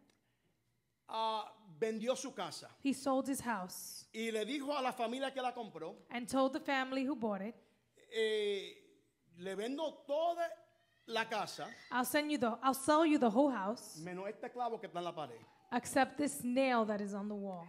ah, vendió su casa he sold his house y le dijo a la familia que la compró, and told the family who bought it, eh, le vendo toda la casa I'll send you the I'll sell you the whole house menos este clavo que está en la pared. except this nail that is on the wall.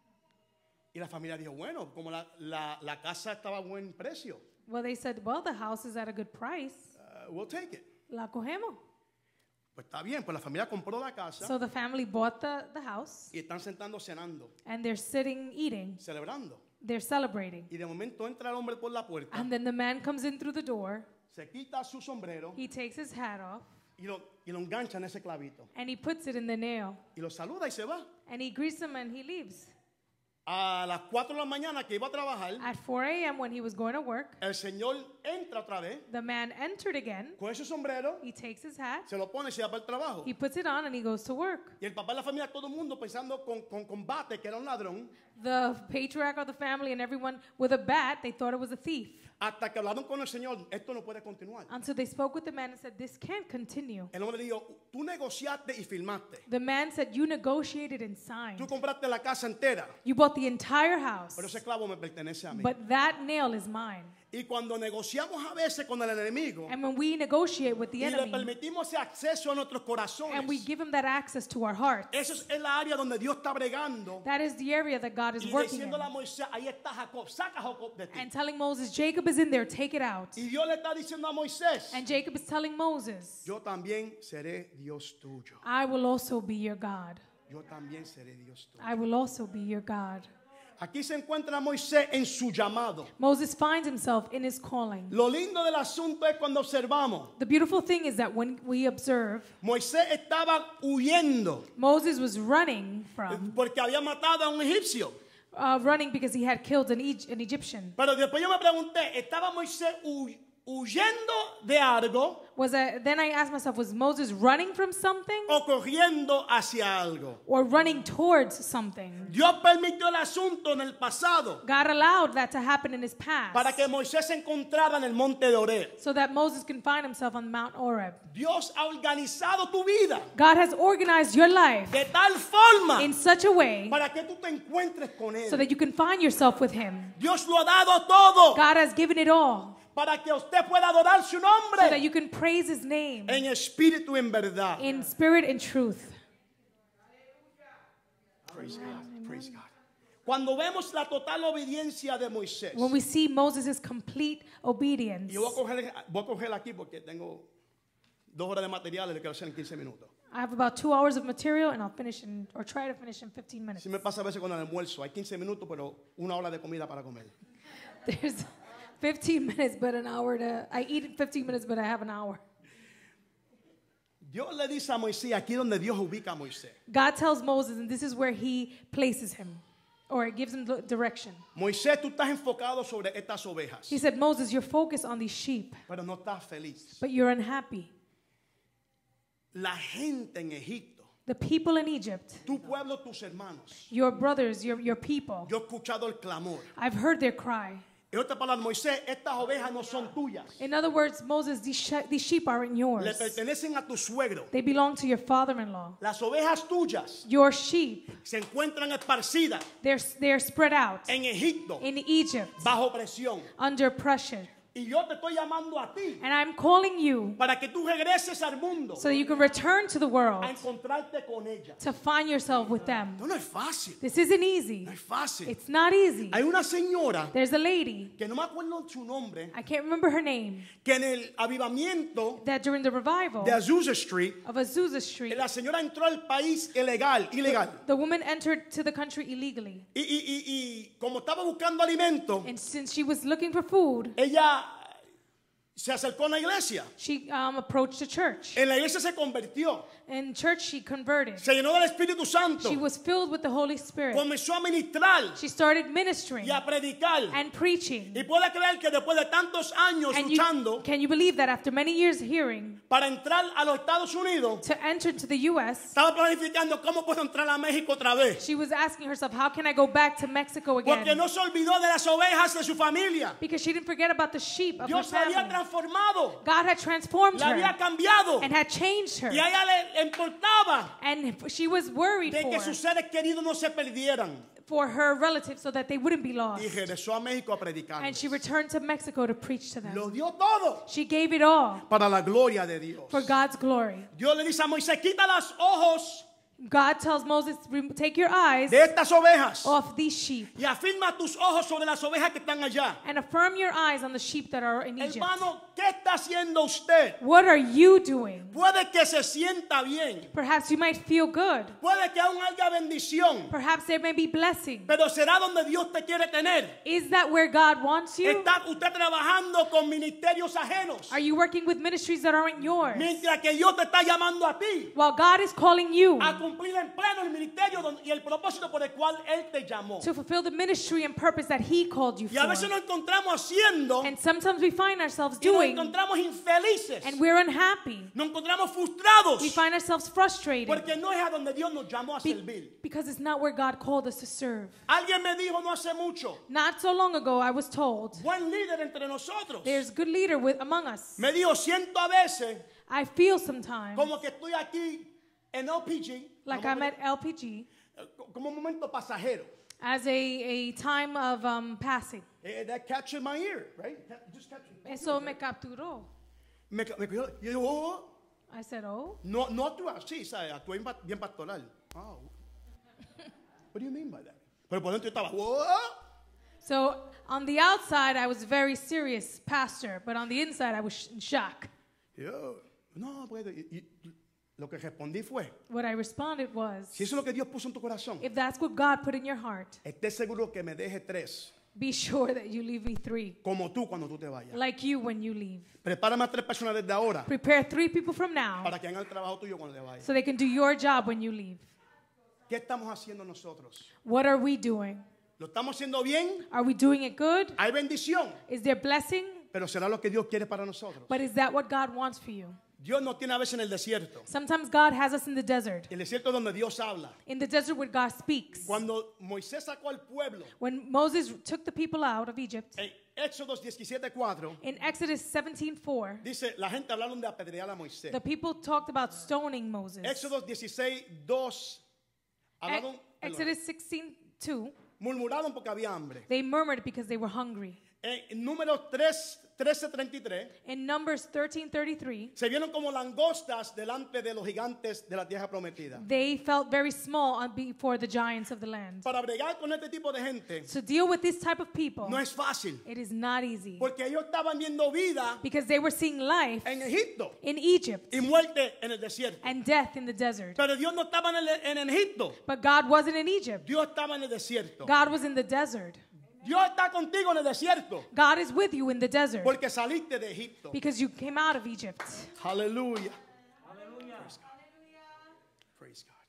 Y la familia dijo, bueno, como la, la- la casa estaba a buen precio, Well, they said, well, the house is at a good price. uh, we'll take it. La cogemos. Pues está bien, pues la familia compró la casa So the family bought the, the house y están sentando cenando, and they're sitting eating. celebrando. They're celebrating. Y de momento entra el hombre por la puerta, And then the man comes in through the door. se quita su sombrero He takes his hat off y lo, y lo engancha en ese clavito. and he puts it in the nail. Y lo saluda y se va. And he greets them and he leaves. A las cuatro de la mañana que iba a trabajar, At four a.m. when he was going to work, el señor entra otra vez the man entered again. con ese sombrero, He takes his hat, se lo pone y se va para el trabajo. he puts it on, and he goes to work. Y el papá de la familia, todo el mundo pensando con, con combate que era un ladrón, The patriarch of the family and everyone with a bat, they thought it was a thief. hasta que hablaron con el señor, esto no puede continuar. Until they spoke with the man and said, this can't continue. El hombre dijo, tú negociaste y firmaste. The man said, you negotiated and signed. Tú compraste la casa entera, You bought the entire house, pero ese clavo me pertenece a mí. but that nail is mine. Y cuando negociamos a veces con el enemigo And when we negotiate with the y le enemy permitimos ese acceso a nuestros and we corazones, give him that access to our heart, eso es el área donde Dios está bregando that is the area that God is y working in. diciéndole a Moisés, ahí está Jacob, saca a Jacob de ti. And telling Moses, Jacob is in there, take it out. Y Dios le está diciendo a Moisés, And Jacob is telling Moses, yo también seré Dios tuyo. I will also be your God. Yo también seré Dios tuyo. I will also be your God. Aquí se encuentra Moisés en su llamado. Moses finds himself in his calling. Lo lindo del asunto es cuando observamos. The beautiful thing is that when we observe, Moisés estaba huyendo Moses was running from, porque había matado a un egipcio. uh, running because he had killed an, Egy- an Egyptian. Pero después yo me pregunté, ¿estaba Moisés hu- huyendo de algo Was I, then I asked myself, was Moses running from something o corriendo hacia algo? or running towards something? Dios permitió el asunto en el pasado God allowed that to happen in his past para que Moisés se encontrara en el monte de Oreb. so that Moses can find himself on Mount Oreb. Dios ha organizado tu vida God has organized your life de tal forma in such a way para que tú te encuentres con Él. so that you can find yourself with him. Dios lo ha dado todo God has given it all para que usted pueda adorar su so that nombre you can praise his name en espíritu y en verdad. in spirit and truth. Praise God, praise God. Cuando vemos la total obediencia de Moisés, When we see Moses' complete obedience, y yo voy a, coger, voy a coger aquí porque tengo dos horas de material y le quiero hacer en quince minutos. I have about two hours of material and I'll finish in, or try to finish in fifteen minutes. Si me pasa a veces con el almuerzo, hay quince minutos, pero una hora de comida para comer. There's fifteen minutes, but an hour to, I eat in fifteen minutes, but I have an hour. Dios le dice a Moisés, aquí donde Dios ubica a Moisés. God tells Moses, and this is where he places him. or it gives him the direction. Moisés, tú estás enfocado sobre estas ovejas, He said, Moses, you're focused on these sheep, pero no estás feliz. but you're unhappy. La gente en Egipto, The people in Egypt, tu pueblo, tus hermanos. your brothers, your, your people, Yo he escuchado el clamor. I've heard their cry. En otras palabras, Moisés, estas ovejas no son tuyas. In other words, Moses, these, she- these sheep aren't Le yours. pertenecen a tu suegro. They belong to your father-in-law. Las ovejas tuyas Your sheep, se encuentran esparcidas they're, they're spread out en Egipto in Egypt bajo presión. under pressure. Y yo te estoy llamando a ti And I'm calling you para que tú regreses al mundo so that you can return to the world a encontrarte con ella. to find yourself with them. No, no es fácil. This isn't easy. No es fácil. It's not easy. Hay una señora There's a lady, que no me acuerdo su nombre, I can't remember her name, que en el avivamiento that during the revival de Azusa Street, of Azusa Street, la señora entró al país ilegal, ilegal. the woman entered to the country illegally. Y, y, y, y como estaba buscando alimento, And since she was looking for food, ella se acercó a la iglesia. she um, approached a church. En la iglesia se convirtió. In church, she converted. Se llenó del Espíritu Santo. She was filled with the Holy Spirit. Comenzó a ministrar She started ministering y a predicar. and preaching. Y puede creer que después de tantos años And you, luchando can you believe that after many years hearing, para entrar a los Estados Unidos, to enter to the U S, estaba planificando cómo puedo entrar a México otra vez. she was asking herself, how can I go back to Mexico Porque again? no se olvidó de las ovejas de su familia. Because she didn't forget about the sheep of her Dios se había family. transformado, God had transformed la había her cambiado. and had changed her. Y a ella le, le importaba And she was worried de que for, sus seres queridos no se perdieran. for her relatives so that they wouldn't be lost. Y regresó a México a predicar. And she returned to Mexico to preach to Lo them. dio todo She gave it all para la gloria de Dios. for God's glory. Dios le dice a Moisés, quita los ojos God tells Moses, "Rem- take your eyes de estas ovejas off these sheep y afirma tus ojos sobre las ovejas que están allá. and affirm your eyes on the sheep that are in Egypt." Hermano, ¿qué está haciendo usted? What are you doing? Puede que se sienta bien, Perhaps you might feel good. puede que aún haya bendición, Perhaps there may be blessing. pero será donde Dios te quiere tener. Is that where God wants you? ¿Está usted trabajando con ministerios ajenos? Are you working with ministries that aren't yours? Mientras que Dios te está llamando a ti While God is calling you a cumplir en pleno el ministerio don- y el propósito por el cual Él te llamó. to fulfill the ministry and purpose that He called you Y a veces for. nos encontramos haciendo And sometimes we find ourselves y nos doing encontramos infelices. and we're unhappy. Nos encontramos frustrados We find ourselves frustrated porque no es a donde Dios nos llamó a be- servir. because it's not where God called us to serve. Alguien me dijo no hace mucho, Not so long ago, I was told buen líder entre nosotros, there's good leader with among us. me dijo, siento a veces I feel sometimes como que estoy aquí en L P G, like como, I'm at L P G como un momento pasajero. as a, a time of um, passing. Eh, that captured my ear, right? That just captured my Eso ear, me right? capturó. Me, me cogió, y yo, oh, oh. I said, oh. No, no actúa así, ¿sabes? Actúa bien pa- bien pastoral. Oh. What do you mean by that? Pero por dentro yo estaba, oh. So on the outside, I was very serious pastor, but on the inside, I was sh- in shock. Yo, no, pues, y- y- lo que respondí fue, What I responded was, si eso es lo que Dios puso en tu corazón, if that's what God put in your heart, esté seguro que me deje tres, be sure that you leave me three, como tú cuando tú te vayas. like you when you leave. Prepárame a tres personas desde ahora Prepare three people from now para que hagan el trabajo tuyo cuando te vayas. so they can do your job when you leave. ¿Qué estamos haciendo nosotros? What are we doing? ¿Lo estamos haciendo bien? Are we doing it good? Hay bendición, Is there blessing? pero será lo que Dios quiere para nosotros. But is that what God wants for you? Dios nos tiene a veces en el desierto. Sometimes God has us in the desert. El desierto es donde Dios habla. In the desert where God speaks. Cuando Moisés sacó al pueblo When Moses took the people out of Egypt, en Éxodo diecisiete cuatro, in Exodus seventeen four, dice, la gente hablaron de apedrear a Moisés. the people talked about stoning Moses. Éxodo dieciséis dos, hablaron, Ex- Exodus sixteen two, murmuraron porque había hambre. they murmured because they were hungry. En número tres, trece treinta y tres, In Numbers thirteen thirty-three, se vieron como langostas delante de los gigantes de la tierra prometida. they felt very small on- before the giants of the land. Para bregar con este tipo de gente To deal with this type of people, no es fácil, it is not easy porque ellos estaban viendo vida because they were seeing life en Egipto in Egypt y muerte en el desierto. and death in the desert. Pero Dios no estaba en, el, en Egipto, But God wasn't in Egypt. Dios estaba en el desierto. God was in the desert. Dios está contigo en el desierto God is with you in the desert porque saliste de Egipto. because you came out of Egypt. Aleluya. Praise God. Praise God.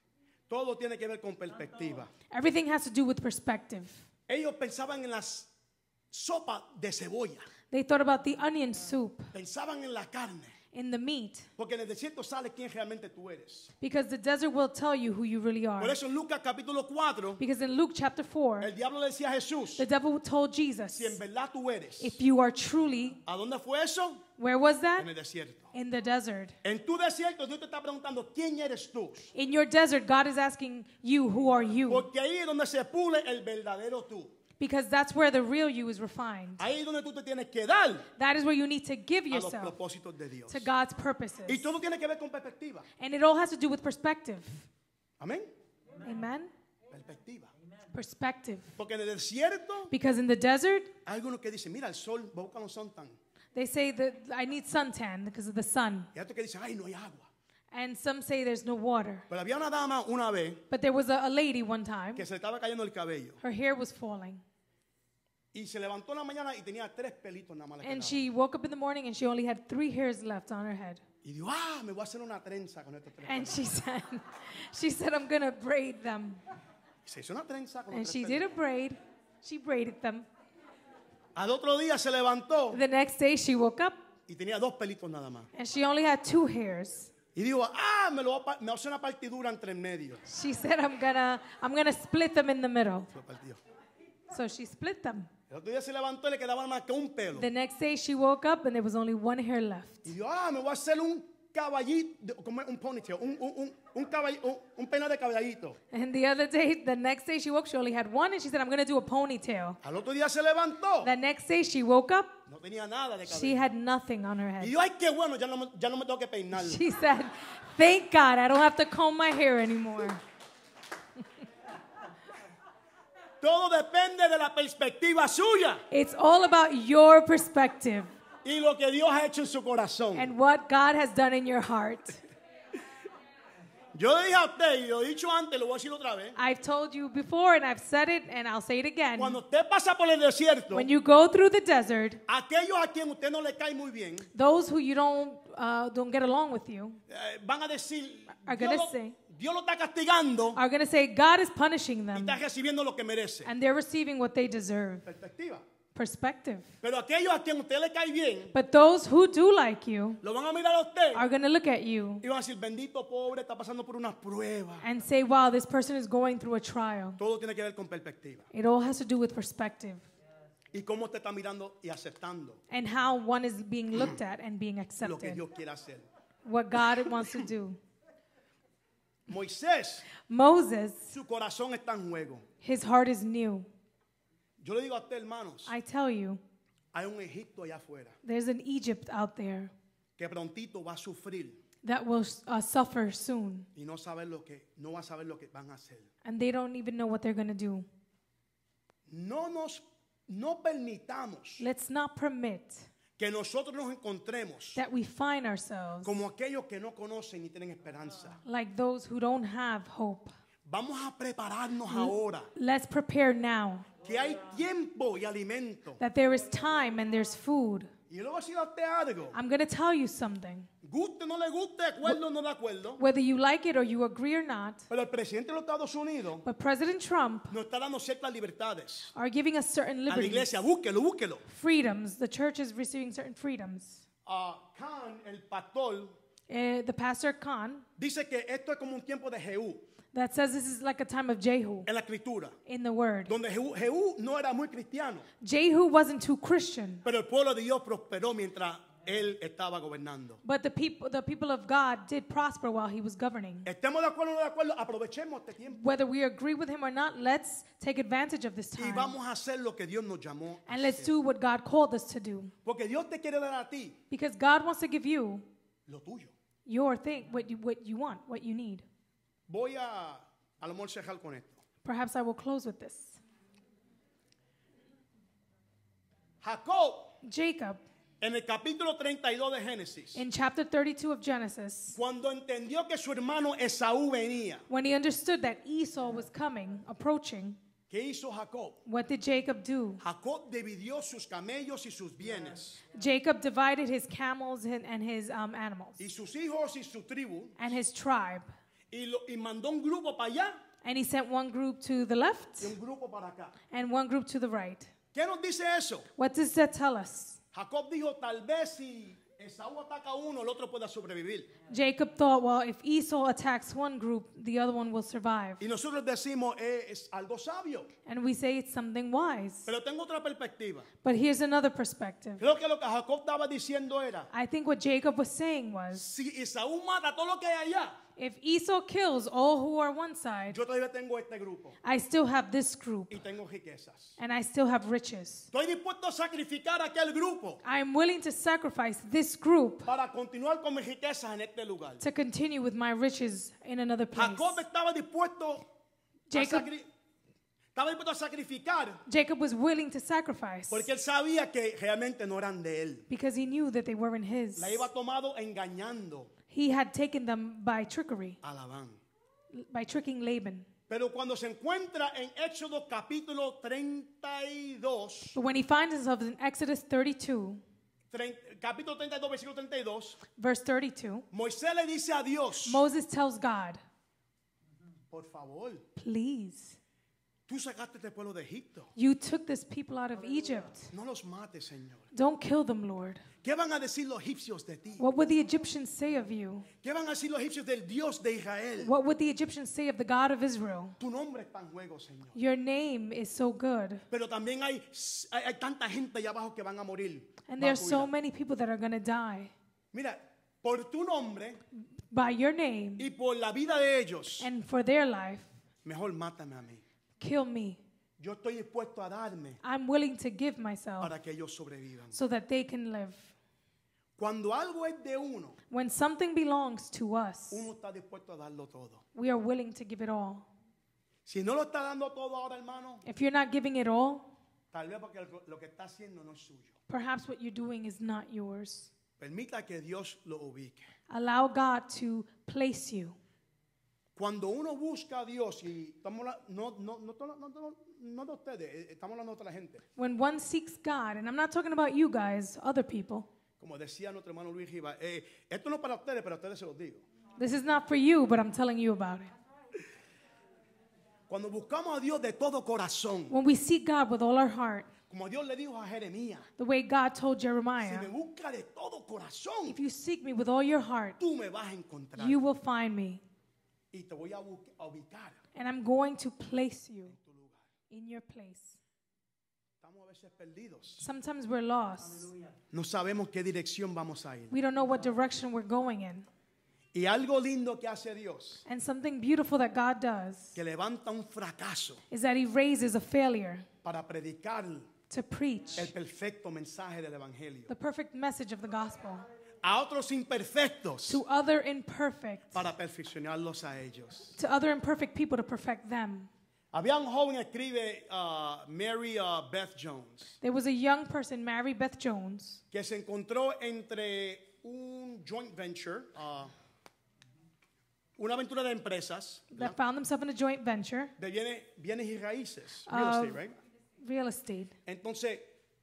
Todo tiene que ver con perspectiva. Everything has to do with perspective. Ellos pensaban en las sopas de cebolla, They thought about the onion soup, pensaban en la carne, in the meat, porque en el desierto sale quién realmente tú eres. because the desert will tell you who you really Por are. eso en Lucas capítulo cuatro, Because in Luke chapter four, el diablo le decía a Jesús, the devil told Jesus, si en verdad tú eres, if you are truly, ¿a dónde fue eso? where was that? En el desierto. In the desert. En tu desierto Dios te está preguntando quién eres tú, In your desert, God is asking you, who are you? porque ahí es donde se pule el verdadero tú. Because that's where the real you is refined. Ahí es donde tú te tienes que dar That is where you need to give a los yourself propósitos de Dios. to God's purposes. Y todo tiene que ver con perspectiva. And it all has to do with perspective. Amén. Amen? Perspectiva. Perspective. Porque en el desierto Because in the desert, hay algunos que dicen, mira, el sol, boca no son tan. they say that I need suntan because of the sun. Y otros que dicen, ay, no hay agua. And some say there's no water. Pero había una dama una vez But there was a, a lady one time, que se le estaba cayendo el cabello. her hair was falling. Y se levantó en la mañana y tenía tres pelitos nada más. le And quedaban. she woke up in the morning and she only had three hairs left on her head. Y dijo, ah, me voy a hacer una trenza con estos tres And pelitos. she said, she said, I'm going to braid them. Y se hizo una trenza con And los she tres did a pelitos. braid. She braided them. Al otro día se levantó The next day she woke up y tenía dos pelitos nada más. and she only had two hairs. Y dijo, ah, me lo voy a, pa- me voy a hacer una partidura entre en medio. She said, I'm gonna, I'm gonna split them in the middle. Se lo partió. So she split them. El otro día se levantó y le quedaba nada más que un pelo. The next day she woke up and there was only one hair left. Y dijo, ah, me voy a hacer un caballito, como un ponytail, un, un, un, un, caball- un, un peinado de caballito. And the other day, the next day she woke, she only had one and she said, I'm gonna do a ponytail. Al otro día se levantó, The next day she woke up, no tenía nada de she cabello. had nothing on her Y head. dijo, ay, qué bueno, ya no, me- ya no me tengo que peinar. She said, thank God I don't have to comb my hair anymore. Todo depende de la perspectiva suya It's all about your perspective y lo que Dios ha hecho en su corazón. and what God has done in your heart. Yo le dije a usted, y lo he dicho antes, lo voy a decir otra vez. I've told you before and I've said it and I'll say it again. Cuando usted pasa por el desierto, When you go through the desert, aquellos a quien usted no le cae muy bien, those who you don't uh, don't get along with you eh, van a decir, Are Dios gonna lo, say- Dios lo está castigando are going to say God is punishing y them está recibiendo lo que merece. and they're receiving what they deserve. Perspectiva. Perspective. Pero aquellos a quien usted le cae bien, But those who do like you lo van a mirar a usted are going to look at you y van a decir, bendito pobre, está pasando por una prueba. and say, wow, this person is going through a trial. Todo tiene que ver con perspectiva. It all has to do with perspective Y cómo usted está mirando y aceptando and how one is being looked at and being lo que accepted. Dios quiere hacer. What God wants to do. Moisés, Moses, su corazón está en juego. his heart is new. Yo le digo a usted, hermanos, I tell you, hay un Egipto allá afuera there's an Egypt out there que prontito va a sufrir that will uh, suffer soon, y no saber lo que no va a saber lo que van a hacer. and they don't even know what they're going to do. No nos no permitamos Let's not permit que nosotros nos encontremos that we find ourselves como aquellos que no conocen ni tienen esperanza. like those who don't have hope. Vamos a prepararnos ahora, Let's prepare now que hay tiempo y alimento. that there is time and there's food. Y luego si a usted algo, I'm going to tell you something. guste o no le guste, de acuerdo o no de acuerdo, Whether you like it or you agree or not, pero el presidente de los Estados Unidos but President Trump nos está dando ciertas libertades. are giving us certain A la liberties, iglesia, búsquelo, búsquelo. freedoms. The church is receiving certain freedoms. A Khan, el pastor, Uh, the pastor Khan dice que esto es como un tiempo de Jehú that says this is like a time of Jehu en la escritura, in the word. donde Jehú, Jehú no era muy cristiano, Jehu wasn't too Christian, pero el pueblo de Dios prosperó mientras él estaba gobernando. but the people, the people of God did prosper while he was governing. Estemos de acuerdo o no de acuerdo, aprovechemos este tiempo Whether we agree with him or not, let's take advantage of this y time. vamos a hacer lo que Dios nos llamó a And let's hacer. do what God called us to do. Porque Dios te quiere dar a ti Because God wants to give you lo tuyo. your thing, what you, what you want, what you need. Voy a, a lo mejor cerrar con esto. Perhaps I will close with this. Jacob, Jacob, en el capítulo treinta y dos de Génesis, in chapter thirty-two of Genesis, cuando entendió que su hermano Esaú venía, when he understood that Esau was coming, approaching, ¿qué hizo Jacob? what did Jacob do? Jacob dividió sus camellos y sus bienes, Jacob divided his camels and, and his um, animals y sus hijos y su tribu, and his tribe, y, lo, y mandó un grupo para allá And he sent one group to the left y un grupo para acá. and one group to the right. ¿Qué nos dice eso? What does that tell us? Jacob dijo, tal vez si Esaú ataca a uno, el otro pueda sobrevivir. Jacob thought, well, if Esau attacks one group, the other one will survive. Y nosotros decimos, eh, es algo sabio. And we say it's something wise. Pero tengo otra perspectiva. But here's another perspective. Creo que lo que Jacob estaba diciendo era, I think what Jacob was saying was, si Esaú mata todo lo que hay allá, if Esau kills all who are one side, yo todavía tengo este grupo I still have this group y tengo riquezas. and I still have riches. Estoy dispuesto a sacrificar a aquel grupo I am willing to sacrifice this group para continuar con mis riquezas en este lugar. to continue with my riches in another place. Jacob estaba dispuesto a Jacob, sacri- estaba dispuesto a sacrificar Jacob was willing to sacrifice porque él sabía que realmente no eran de él. because he knew that they weren't his. La iba tomado engañando He had taken them by trickery, a Labán. by tricking Laban. Pero cuando se encuentra en Éxodo capítulo treinta y dos, But when he finds himself in Exodus thirty-two, trein- capítulo treinta y dos, versículo treinta y dos, verse thirty-two, Moisés le dice a Dios, Moses tells God, por favor, please, tú sacaste este pueblo de Egipto. you took this people out of Egypt. No los mates, Señor. Don't kill them, Lord. ¿Qué van a decir los egipcios de ti? What would the Egyptians say of you? ¿Qué van a decir los egipcios del Dios de Israel? What would the Egyptians say of the God of Israel? Tu nombre está en juego, Señor. Your name is so good. Pero también hay, hay, hay tanta gente allá abajo que van a morir. And bajo there's tu so vida. many people that are going to die. Mira, por tu nombre By your name y por la vida de ellos, and for their life, mejor mátame a mí. kill me. Yo estoy dispuesto a darme I'm willing to give myself para que ellos sobrevivan. so that they can live. Cuando algo es de uno, When something belongs to us, uno está dispuesto a darlo todo. we are willing to give it all. Si no lo está dando todo ahora, hermano, If you're not giving it all, tal vez porque lo- lo que está haciendo no es suyo. perhaps what you're doing is not yours. Permita que Dios lo ubique. Allow God to place you. Cuando uno busca a Dios, y estamos habla- no, no, no, no, no, no, no de ustedes, eh, estamos hablando de otra gente. When one seeks God, and I'm not talking about you guys, other people. Como decía nuestro hermano Luis Riva, eh, esto no es para ustedes, pero a ustedes se los digo. This is not for you, but I'm telling you about it. Cuando buscamos a Dios de todo corazón, When we seek God with all our heart, como Dios le dijo a Jeremías, the way God told si Jeremiah, me busca de todo corazón, if you seek me with all your heart, tú me vas a encontrar you will find me. y te voy a, bu- a ubicar And I'm going to place you en tu lugar. in your place. Estamos a veces perdidos. Sometimes we're lost. No sabemos qué dirección vamos a ir. We don't know what direction we're going in. Y algo lindo que hace Dios, And something beautiful that God does que levanta un fracaso is that He raises a failure para predicar to preach el perfecto mensaje del Evangelio. the perfect message of the gospel A otros imperfectos to other imperfect, para perfeccionarlos a ellos. to other imperfect people to perfect them. Había un joven, escribe uh, Mary uh, Beth Jones, There was a young person, Mary Beth Jones, que se encontró entre un joint venture, uh, una aventura de empresas, that found themselves in a joint venture, de bienes, bienes y raíces, real of estate, right? real estate. Entonces,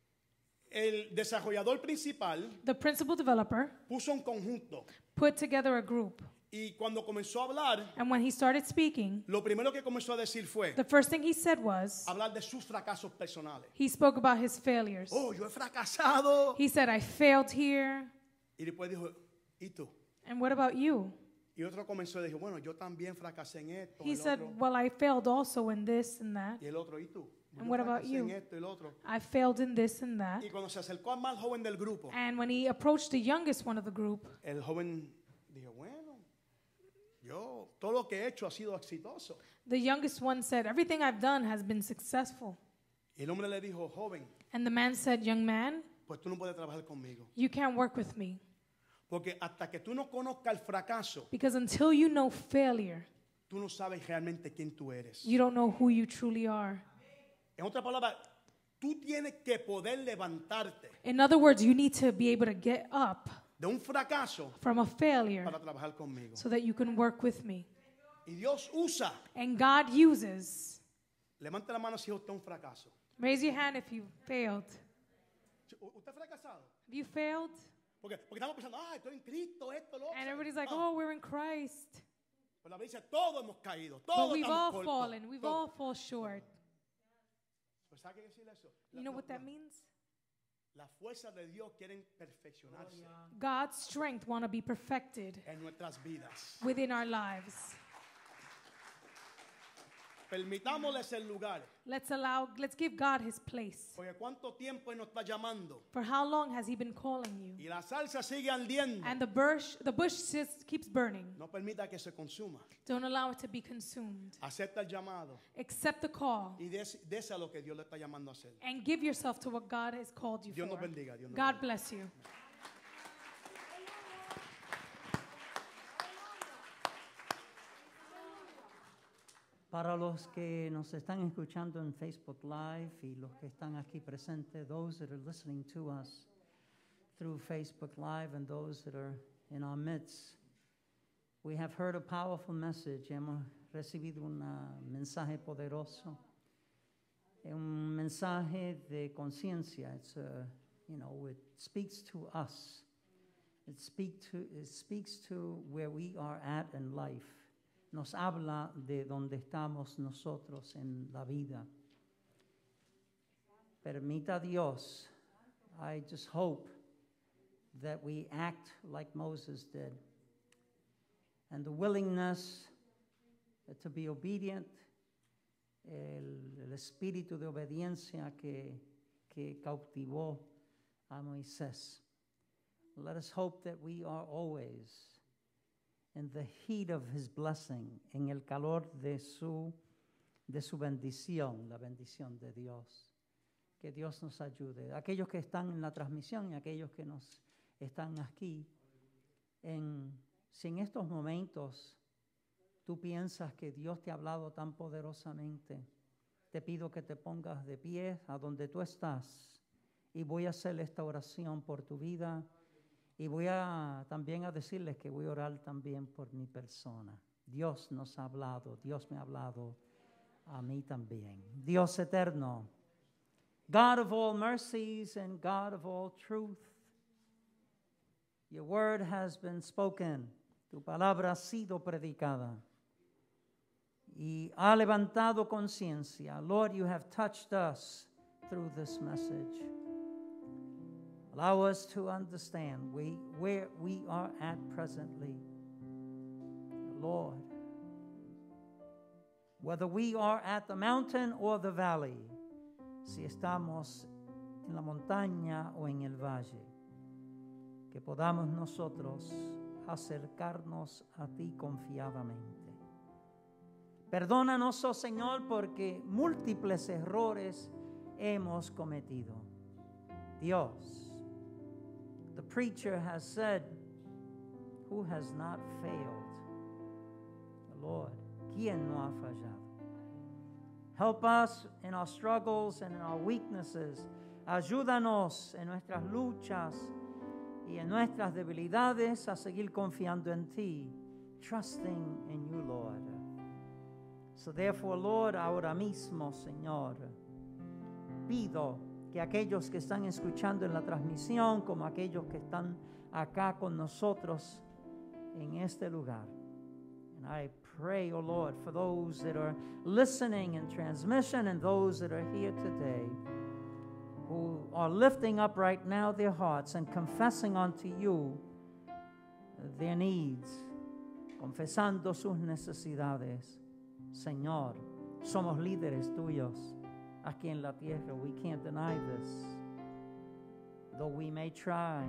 el desarrollador principal The principal developer puso un conjunto put together a group. y cuando comenzó a hablar, And when he started speaking, lo primero que comenzó a decir fue the first thing he said was, hablar de sus fracasos personales. he spoke about his failures. Oh, yo he fracasado. He said, I failed here. Y después dijo, ¿y tú? And what about you? Y otro comenzó y dijo, bueno, yo también fracasé en esto, He el said, otro. well, I failed also in this and that. Y el otro, ¿y tú? And Yo what about fracasé you? en esto y el otro. I failed in this and that. Y cuando se acercó al más joven del grupo, And when he approached the youngest one of the group, el joven dijo, bueno, yo todo lo que he hecho ha sido exitoso. the youngest one said, everything I've done has been successful. Y el hombre le dijo, joven, And the man said, young man, pues tú no puedes trabajar conmigo. you can't work with me. Porque hasta que tú no conozcas el fracaso, Because until you know failure, tú no sabes realmente quién tú eres. you don't know who you truly are. En otras palabras, tú tienes que poder levantarte In other words, you need to be able to get up de un fracaso from a failure para trabajar conmigo. so that you can work with me. Y Dios usa, And God uses, levante la mano si usted es un fracaso. raise your hand if you failed. ¿U- ¿Usted es fracasado? Have you failed? Porque, porque estamos pensando, ah, estoy en Cristo, esto, lo otro. And everybody's like, Ah, oh, we're in Christ. Pero la Biblia dice, todos hemos caído, But todos we've estamos all cortos. fallen. We've Todos. all fall short. Pues, ¿sabe qué decir eso? You know what that La- means? Las fuerzas de Dios quieren perfeccionarse God's strength want to be perfected en nuestras vidas. within our lives. Permitámosles el lugar. Let's allow, let's give God his place. Porque cuánto tiempo Él nos está llamando. For how long has he been calling you? Y la salsa sigue ardiendo. And the bush, the bush just keeps burning. No permita que se consuma. Don't allow it to be consumed. Acepta el llamado. Accept the call Y des, dese a lo que Dios le está llamando a hacer. and give yourself to what God has called you Dios nos for. bendiga. Dios nos God bendiga. bless you. Para los que nos están escuchando en Facebook Live y los que están aquí presentes, those that are listening to us through Facebook Live and those that are in our midst, we have heard a powerful message. Hemos recibido un mensaje poderoso, un mensaje de conciencia. It's a, you know, it speaks to us. It speak to it speaks to where we are at in life. Nos habla de donde estamos nosotros en la vida. Permita Dios, I just hope that we act like Moses did. And the willingness to be obedient, el, el espíritu de obediencia que, que cautivó a Moisés. Let us hope that we are always in the heat of his blessing, en el calor de su, de su bendición, la bendición de Dios. Que Dios nos ayude. Aquellos que están en la transmisión y aquellos que nos están aquí, en, si en estos momentos tú piensas que Dios te ha hablado tan poderosamente, te pido que te pongas de pie a donde tú estás y voy a hacer esta oración por tu vida. Y voy a también a decirles que voy a orar también por mi persona. Dios nos ha hablado, Dios me ha hablado a mí también. Dios eterno, God of all mercies and God of all truth, your word has been spoken, tu palabra ha sido predicada y ha levantado conciencia. Lord, you have touched us through this message. Allow us to understand we, where we are at presently. Lord, whether we are at the mountain or the valley, si estamos en la montaña o en el valle, que podamos nosotros acercarnos a ti confiadamente. Perdónanos, oh Señor, porque múltiples errores hemos cometido. Dios, the preacher has said, who has not failed? The Lord, ¿quién no ha fallado? Help us in our struggles and in our weaknesses. Ayúdanos en nuestras luchas y en nuestras debilidades a seguir confiando en ti, trusting in you, Lord. So therefore, Lord, ahora mismo, Señor, pido que aquellos que están escuchando en la transmisión, como aquellos que están acá con nosotros en este lugar. And I pray, oh Lord, for those that are listening in transmission and those that are here today who are lifting up right now their hearts and confessing unto you their needs, confesando sus necesidades. Señor, somos líderes tuyos aquí en la tierra. We can't deny this. Though we may try.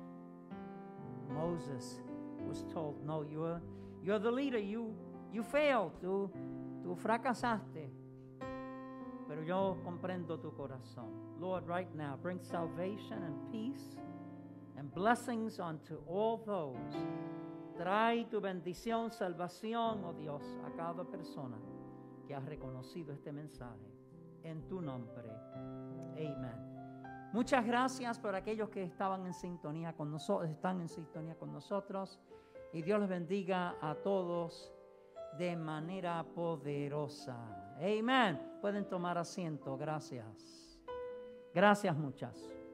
Moses was told, no, you're, you're the leader. You, you failed. Tú, tú fracasaste. Pero yo comprendo tu corazón. Lord, right now, bring salvation and peace and blessings unto all those. Trae tu bendición, salvación, oh Dios, a cada persona que ha reconocido este mensaje. En tu nombre. Amén. Muchas gracias por aquellos que estaban en sintonía con nosotros, están en sintonía con nosotros. Y Dios les bendiga a todos de manera poderosa. Amén. Pueden tomar asiento. Gracias. Gracias muchas.